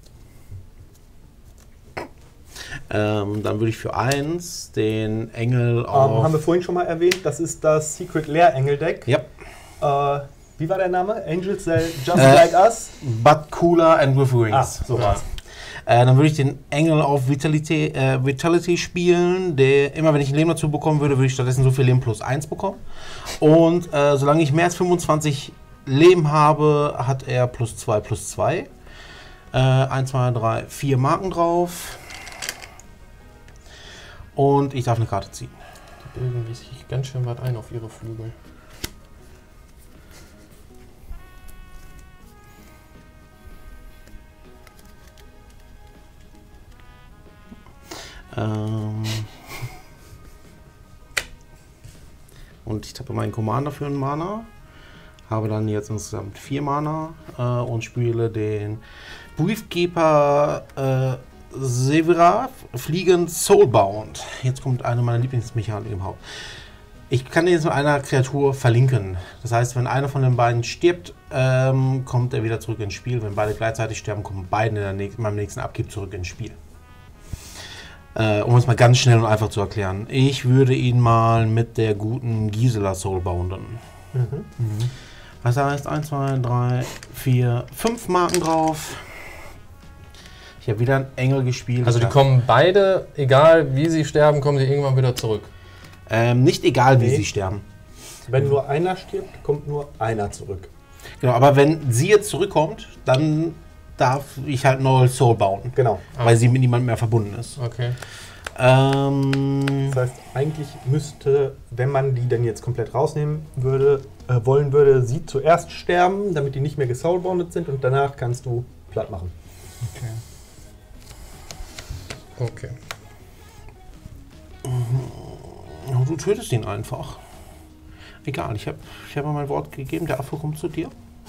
Dann würde ich für 1 den Engel auf... Haben wir vorhin schon mal erwähnt, das ist das Secret Lair Engel Deck. ja, Wie war der Name? Angels Just Like Us? but cooler and with wings. Ah, so war's. Dann würde ich den Engel auf Vitality spielen. Der, immer wenn ich ein Leben dazu bekommen würde, würde ich stattdessen so viel Leben plus 1 bekommen. Und solange ich mehr als 25 Leben habe, hat er plus 2 plus 2. 1, 2, 3, 4 Marken drauf. Und ich darf eine Karte ziehen. Die bilden sich ganz schön weit ein auf ihre Flügel. Und ich tappe meinen Commander für einen Mana. habe dann jetzt insgesamt 4 Mana und spiele den Briefkeeper Severa, fliegend Soulbound. Jetzt kommt eine meiner Lieblingsmechaniken überhaupt. Ich kann jetzt mit einer Kreatur verlinken. Das heißt, wenn einer von den beiden stirbt, kommt er wieder zurück ins Spiel. Wenn beide gleichzeitig sterben, kommen beide in meinem nächsten Abgib zurück ins Spiel. Um es mal ganz schnell und einfach zu erklären. Ich würde ihn mal mit der guten Gisela Soulbounden. Was heißt 1, 2, 3, 4, 5 Marken drauf. Ich habe wieder einen Engel gespielt. Also die kommen beide, egal wie sie sterben, kommen sie irgendwann wieder zurück. Nicht egal, wie sie sterben. Wenn nur einer stirbt, kommt nur einer zurück. Genau, aber wenn sie jetzt zurückkommt, dann darf ich halt neu Soul bauen. Genau. Weil sie mit niemandem mehr verbunden ist. Okay. Das heißt, eigentlich müsste, wenn man die dann jetzt komplett rausnehmen würde, wollen würde, sie zuerst sterben, damit die nicht mehr gesoulboundet sind und danach kannst du platt machen. Okay. Oh, du tötest ihn einfach. Egal, ich hab mein Wort gegeben, der Affe kommt zu dir.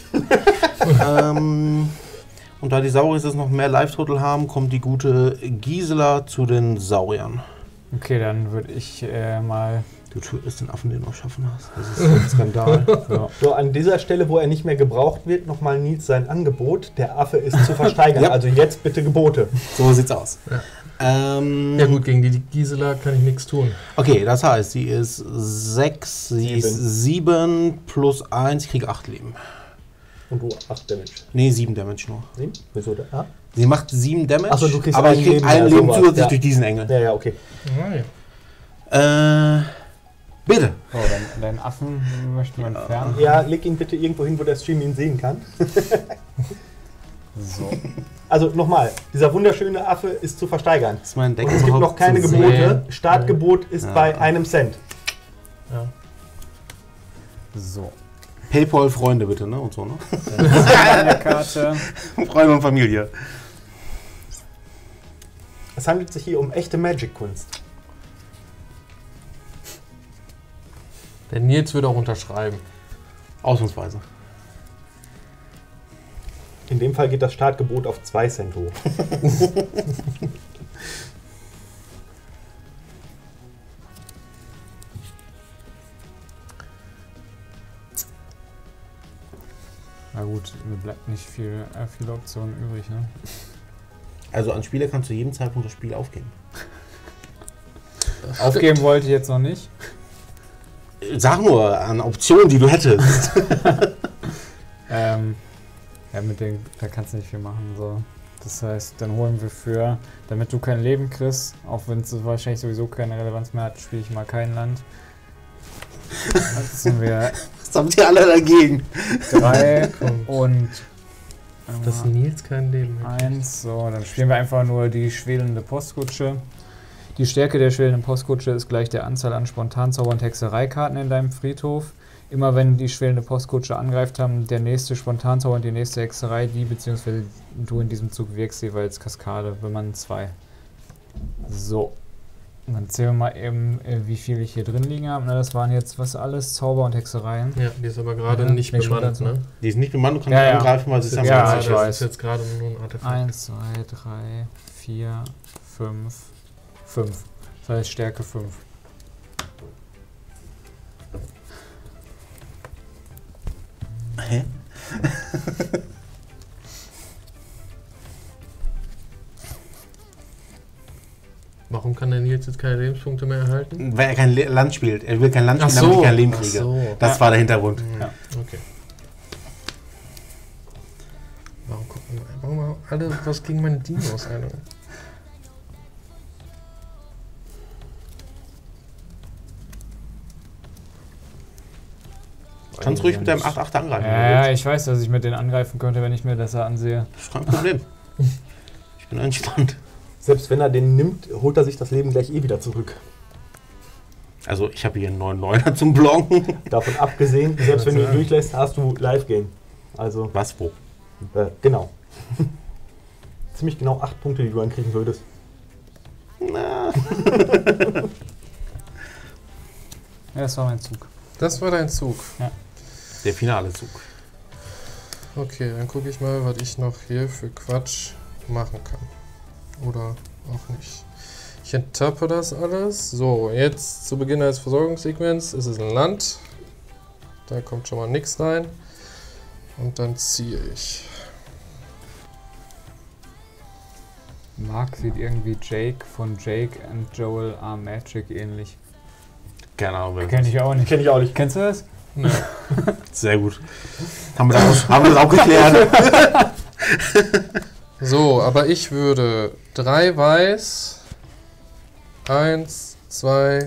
Und da die Saurier jetzt noch mehr Live-Total haben, kommt die gute Gisela zu den Sauriern. Okay, dann würde ich mal... Du tötest den Affen, den du erschaffen hast. Das ist ein Skandal. Ja. So, an dieser Stelle, wo er nicht mehr gebraucht wird, nochmal Nils sein Angebot. Der Affe ist zu versteigern. Ja. Also jetzt bitte Gebote. So sieht's aus. Ja. Ja gut, gegen die Gisela kann ich nichts tun. Okay, das heißt, sie ist 6, sie ist 7 plus 1, ich kriege 8 Leben. Und du 8 Damage. Nee, 7 Damage nur. 7? Wieso der? Ah? Sie macht 7 Damage, Ach so, du kriegst aber ein ich kriege Leben, ein ja, Leben sowas. zusätzlich Ja. durch diesen Engel. Ja, okay. Bitte. So, deinen Affen möchten wir entfernen. Ja, leg ihn bitte irgendwo hin, wo der Stream ihn sehen kann. So. Also nochmal, dieser wunderschöne Affe ist zu versteigern. Ist mein Deck Und es gibt noch keine zu Gebote. sehen? Startgebot ist bei 1 Cent. Ja. So. PayPal Freunde bitte, ne? Und so, ne? Eine Karte. Freunde und Familie. Es handelt sich hier um echte Magic-Kunst. Der Nils würde auch unterschreiben. Ausnahmsweise. In dem Fall geht das Startgebot auf 2 Cent hoch. Na gut, mir bleibt nicht viele Optionen übrig, ne? Also an Spieler kannst du jeden Zeitpunkt das Spiel aufgeben. Aufgeben wollte ich jetzt noch nicht. Sag nur an Optionen, die du hättest. Ja, mit denen, da kannst du nicht viel machen. So. Das heißt, dann holen wir damit du kein Leben kriegst, auch wenn es wahrscheinlich sowieso keine Relevanz mehr hat, spiele ich mal kein Land. Jetzt sind wir Was habt ihr alle dagegen? 3 und Dass Nils kein Leben mehr hat. 1. So, dann spielen wir einfach nur die schwelende Postkutsche. Die Stärke der schwelenden Postkutsche ist gleich der Anzahl an Spontanzauber- und Hexereikarten in deinem Friedhof. Immer wenn die schwelende Postkutsche angreift, haben der nächste Spontanzauber und die nächste Hexerei, die bzw. du in diesem Zug wirkst, jeweils Kaskade, wenn man 2. So. Und dann zählen wir mal eben, wie viel ich hier drin liegen habe. Na, das waren jetzt was alles? Zauber und Hexereien. Ja, die ist aber gerade Ja, nicht bin ich schon bemannt, dazu. ne? Die ist nicht bemannt, du kannst Ja, nicht ja. angreifen, weil sie ist Das ja Ja, am ich das weiß. ist jetzt gerade nur ein Artefakt. 1, 2, 3, 4, 5, 5. Das heißt Stärke 5. Hä? Warum kann der Nils jetzt keine Lebenspunkte mehr erhalten? Weil er kein Land spielt. Er will kein Land Ach spielen, damit so. ich kein Leben Ach kriege. so. Das Ja. war der Hintergrund. Ja. Okay. Warum haben alle was gegen meine Dinos, Alter? Du kannst ruhig mit deinem 8-8 angreifen. wenn du Ja, willst. ich weiß, dass ich mit denen angreifen könnte, wenn ich mir das ansehe. Das ist kein Problem. Ich bin entspannt. Selbst wenn er den nimmt, holt er sich das Leben gleich wieder zurück. Also ich habe hier einen 9-9er zum Blocken. Davon abgesehen, selbst wenn du ihn durchlässt, hast du Live-Game. Also, Was, wo? genau. Ziemlich genau 8 Punkte, die du ankriegen würdest. Na. Ja, das war mein Zug. Das war dein Zug. Ja. Der finale Zug. Okay, dann gucke ich mal, was ich noch hier für Quatsch machen kann. Oder auch nicht. Ich enttappe das alles. So, jetzt zu Beginn als Versorgungssequenz ist es ein Land. Da kommt schon mal nichts rein. Und dann ziehe ich. Mark sieht irgendwie Jake von Jake and Joel Are Magic ähnlich. Keine Ahnung, wer Kenn ich auch nicht. Kenn ich auch nicht. Kennst du das? Ne. Sehr gut. Haben wir das auch geklärt. So, aber ich würde 3 weiß, 1, 2,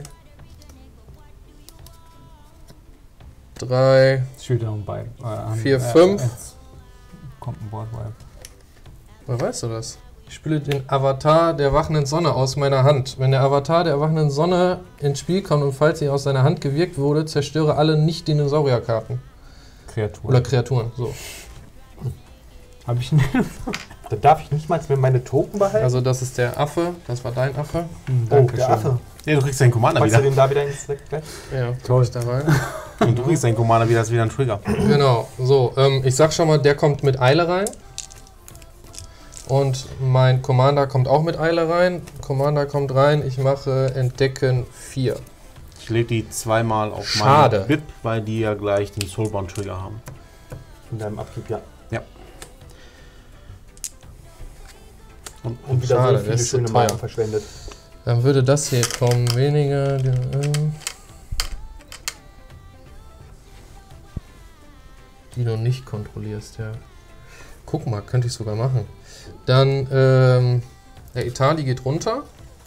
3, Steht noch bei. 4, 5. Jetzt kommt ein Boardwipe. Woher weißt du das? Ich spiele den Avatar der wachenden Sonne aus meiner Hand. Wenn der Avatar der wachenden Sonne ins Spiel kommt und falls sie aus seiner Hand gewirkt wurde, zerstöre alle Nicht-Dinosaurier-Karten. Kreatur. Oder Kreaturen, so. Hab ich nicht. Da darf ich nicht mal mehr meine Token behalten? Also das ist der Affe, das war dein Affe. oh, der Affe. Ja, du kriegst deinen Commander Packst du wieder. den da wieder ins Deck? Ja, tue ich da rein. Und du kriegst deinen Commander wieder, das ist wieder ein Trigger. Genau, so, ich sag schon mal, der kommt mit Eile rein. Und mein Commander kommt auch mit Eile rein. Commander kommt rein, ich mache Entdecken 4. Ich lege die zweimal auf Schade. meinen Bip, weil die ja gleich den Soulbound Trigger haben. In deinem Abgib, ja. Ja. Und wieder Schade, so der viele ist zu schöne teuer. Marken verschwendet. Dann würde das hier kommen, weniger. Die du nicht kontrollierst, ja. Guck mal, könnte ich sogar machen. Dann, der Itali geht runter.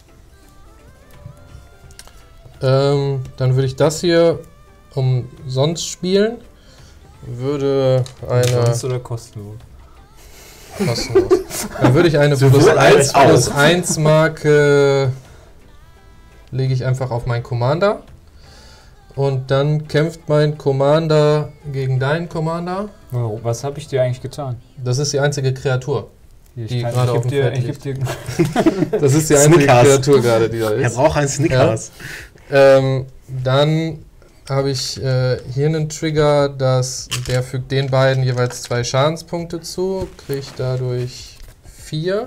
Dann würde ich das hier umsonst spielen. Würde eine. Sonst oder kostenlos? Kostenlos. Dann würde ich eine Sowohl als auch. plus 1 Marke lege ich einfach auf meinen Commander. Und dann kämpft mein Commander gegen deinen Commander. Oh, was habe ich dir eigentlich getan? Das ist die einzige Kreatur. Ich Die kann- gerade ich auf geb dem Feld dir, ich geb dir. Das ist die einzige Snickers. Kreatur gerade, die da Er ist. braucht einen Snickers. Dann habe ich hier einen Trigger, der fügt den beiden jeweils 2 Schadenspunkte zu, kriege dadurch 4.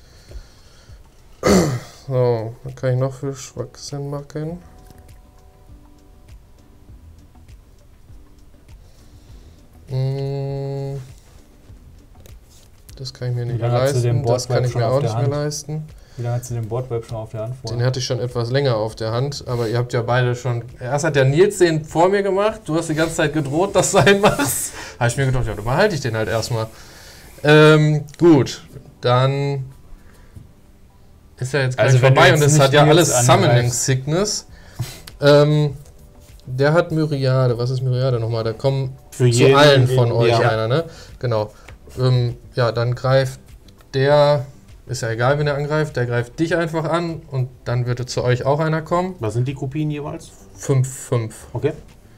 So, was kann ich noch für Schwachsinn machen? Das kann ich mir nicht mehr lange hast du den leisten, das kann Boardwipe ich schon mir auf auch der nicht mehr Hand? leisten. Wie lange hast du den Boardwipe schon auf der Hand vor? Den hatte ich schon etwas länger auf der Hand, aber ihr habt ja beide schon. Erst hat der Nils den vor mir gemacht, du hast die ganze Zeit gedroht, dass du einen machst. Habe ich mir gedacht, ja, dann behalte ich den halt erstmal. Gut, dann ist ja jetzt gleich Also wenn vorbei du und jetzt es hat nicht ja Nils alles Summoning angreifst. Sickness. Der hat Myriade. Was ist Myriade nochmal? Da kommen Für zu jeden, allen von jeden, euch ja. einer, ne? Genau. Ja, dann greift der. Ist ja egal, wenn er angreift. Der greift dich einfach an und dann würde zu euch auch einer kommen. Was sind die Kopien jeweils? 5-5. Okay.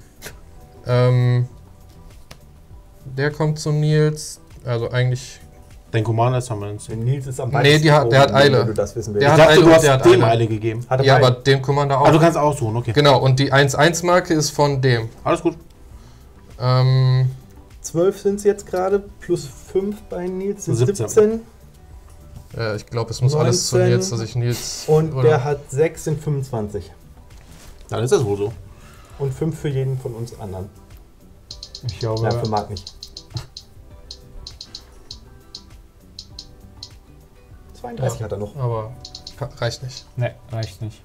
Der kommt zu Nils. Also eigentlich. Dein Commander ist Summons. Der Nils ist am Nee, weitesten der hat oben, Eile. wenn du das wissen Der willst. hat Ich dachte, Eile du und hast der hat dem Eile. Eile gegeben. Hat er Ja, beide. aber dem Commander auch. Ah, du kannst aussuchen, okay. Genau, und die 1-1-Marke ist von dem. Alles gut. 12 sind es jetzt gerade, plus 5 bei Nils sind 17. 17. Ich glaube, es muss alles zu 19. Nils, dass ich Nils. Und oder- der hat 6 sind 25. Dann ist das wohl so. Und 5 für jeden von uns anderen. Ich glaube, Ja, für Marc nicht. 32 hat er noch. Aber reicht nicht. ne, reicht nicht.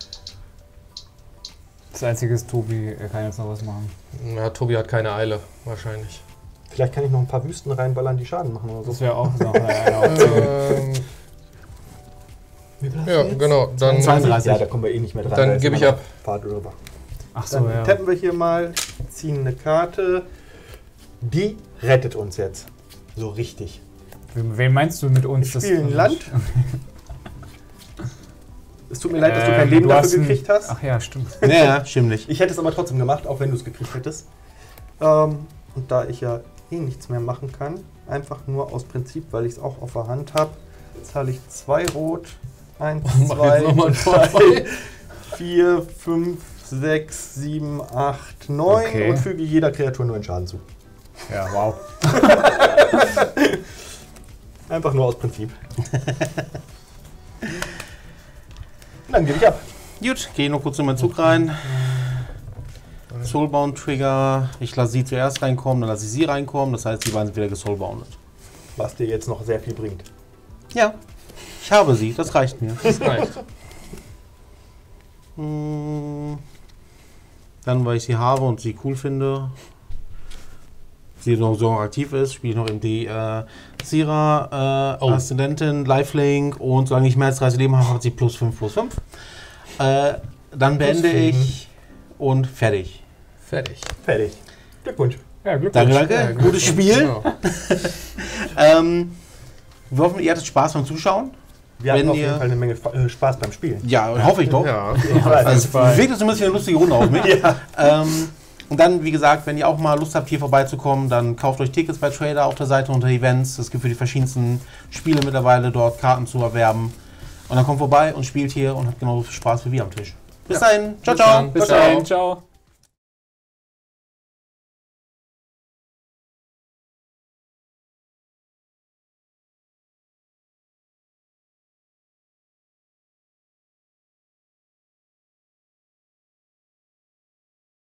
Das Einzige ist, Tobi, er kann jetzt noch was machen. Ja, Tobi hat keine Eile, wahrscheinlich. Vielleicht kann ich noch ein paar Wüsten reinballern, die Schaden machen oder so. Das wäre auch noch eine Option. Wie viel hast Ja, du jetzt? genau. Dann 32. Ja, da kommen wir eh nicht mehr dran. Dann Da ist gebe immer ich noch ab. Fahrt drüber. Ach so, Dann ja. tappen wir hier mal, ziehen eine Karte. Die rettet uns jetzt. So richtig. Wen meinst du mit uns? Wir spielen Land. Es tut mir leid, dass du kein Du Leben hast dafür ein- gekriegt hast. Ach ja, stimmt. Ja, stimmt nicht. Ich hätte es aber trotzdem gemacht, auch wenn du es gekriegt hättest. Und da ich ja eh nichts mehr machen kann, einfach nur aus Prinzip, weil ich es auch auf der Hand habe, zahle ich 2 Rot, 1, Mach 2, jetzt noch mal ein Tor 3, 4, 5, 6, 7, 8, 9 Okay. und füge jeder Kreatur nur einen Schaden zu. Ja, wow. Einfach nur aus Prinzip. Dann gebe ich ab. Gut, gehe noch kurz in meinen Zug rein. Soulbound Trigger. Ich lasse sie zuerst reinkommen, dann lasse ich sie reinkommen. Das heißt, die beiden sind wieder gesoulboundet. Was dir jetzt noch sehr viel bringt. Ja, ich habe sie. Das reicht mir. Das reicht. Dann, weil ich sie habe und sie cool finde, sie noch so aktiv ist, spiele ich noch in die Sira, Oh. Aszendentin, Lifelink und solange ich mehr als 30 Leben habe, hat sie +5/+5. Dann beende ich und fertig. Fertig. Fertig. Glückwunsch. Ja, Glückwunsch. Danke, danke. Ja, Gutes Spiel. Genau. Wir hoffen, ihr hattet Spaß beim Zuschauen. Wir hatten Wenn auf ihr- jeden Fall eine Menge Spaß beim Spielen. Ja, hoffe ich doch. Ja. Ich weiß. Also, es wirkt zumindest wie eine lustige Runde auf mich. Ja. Und dann, wie gesagt, wenn ihr auch mal Lust habt, hier vorbeizukommen, dann kauft euch Tickets bei Trader auf der Seite unter Events. Es gibt für die verschiedensten Spiele mittlerweile dort Karten zu erwerben. Und dann kommt vorbei und spielt hier und habt genauso viel Spaß wie wir am Tisch. Bis dahin. Ciao, Bis ciao. dann. Bis Ciao. dahin, ciao.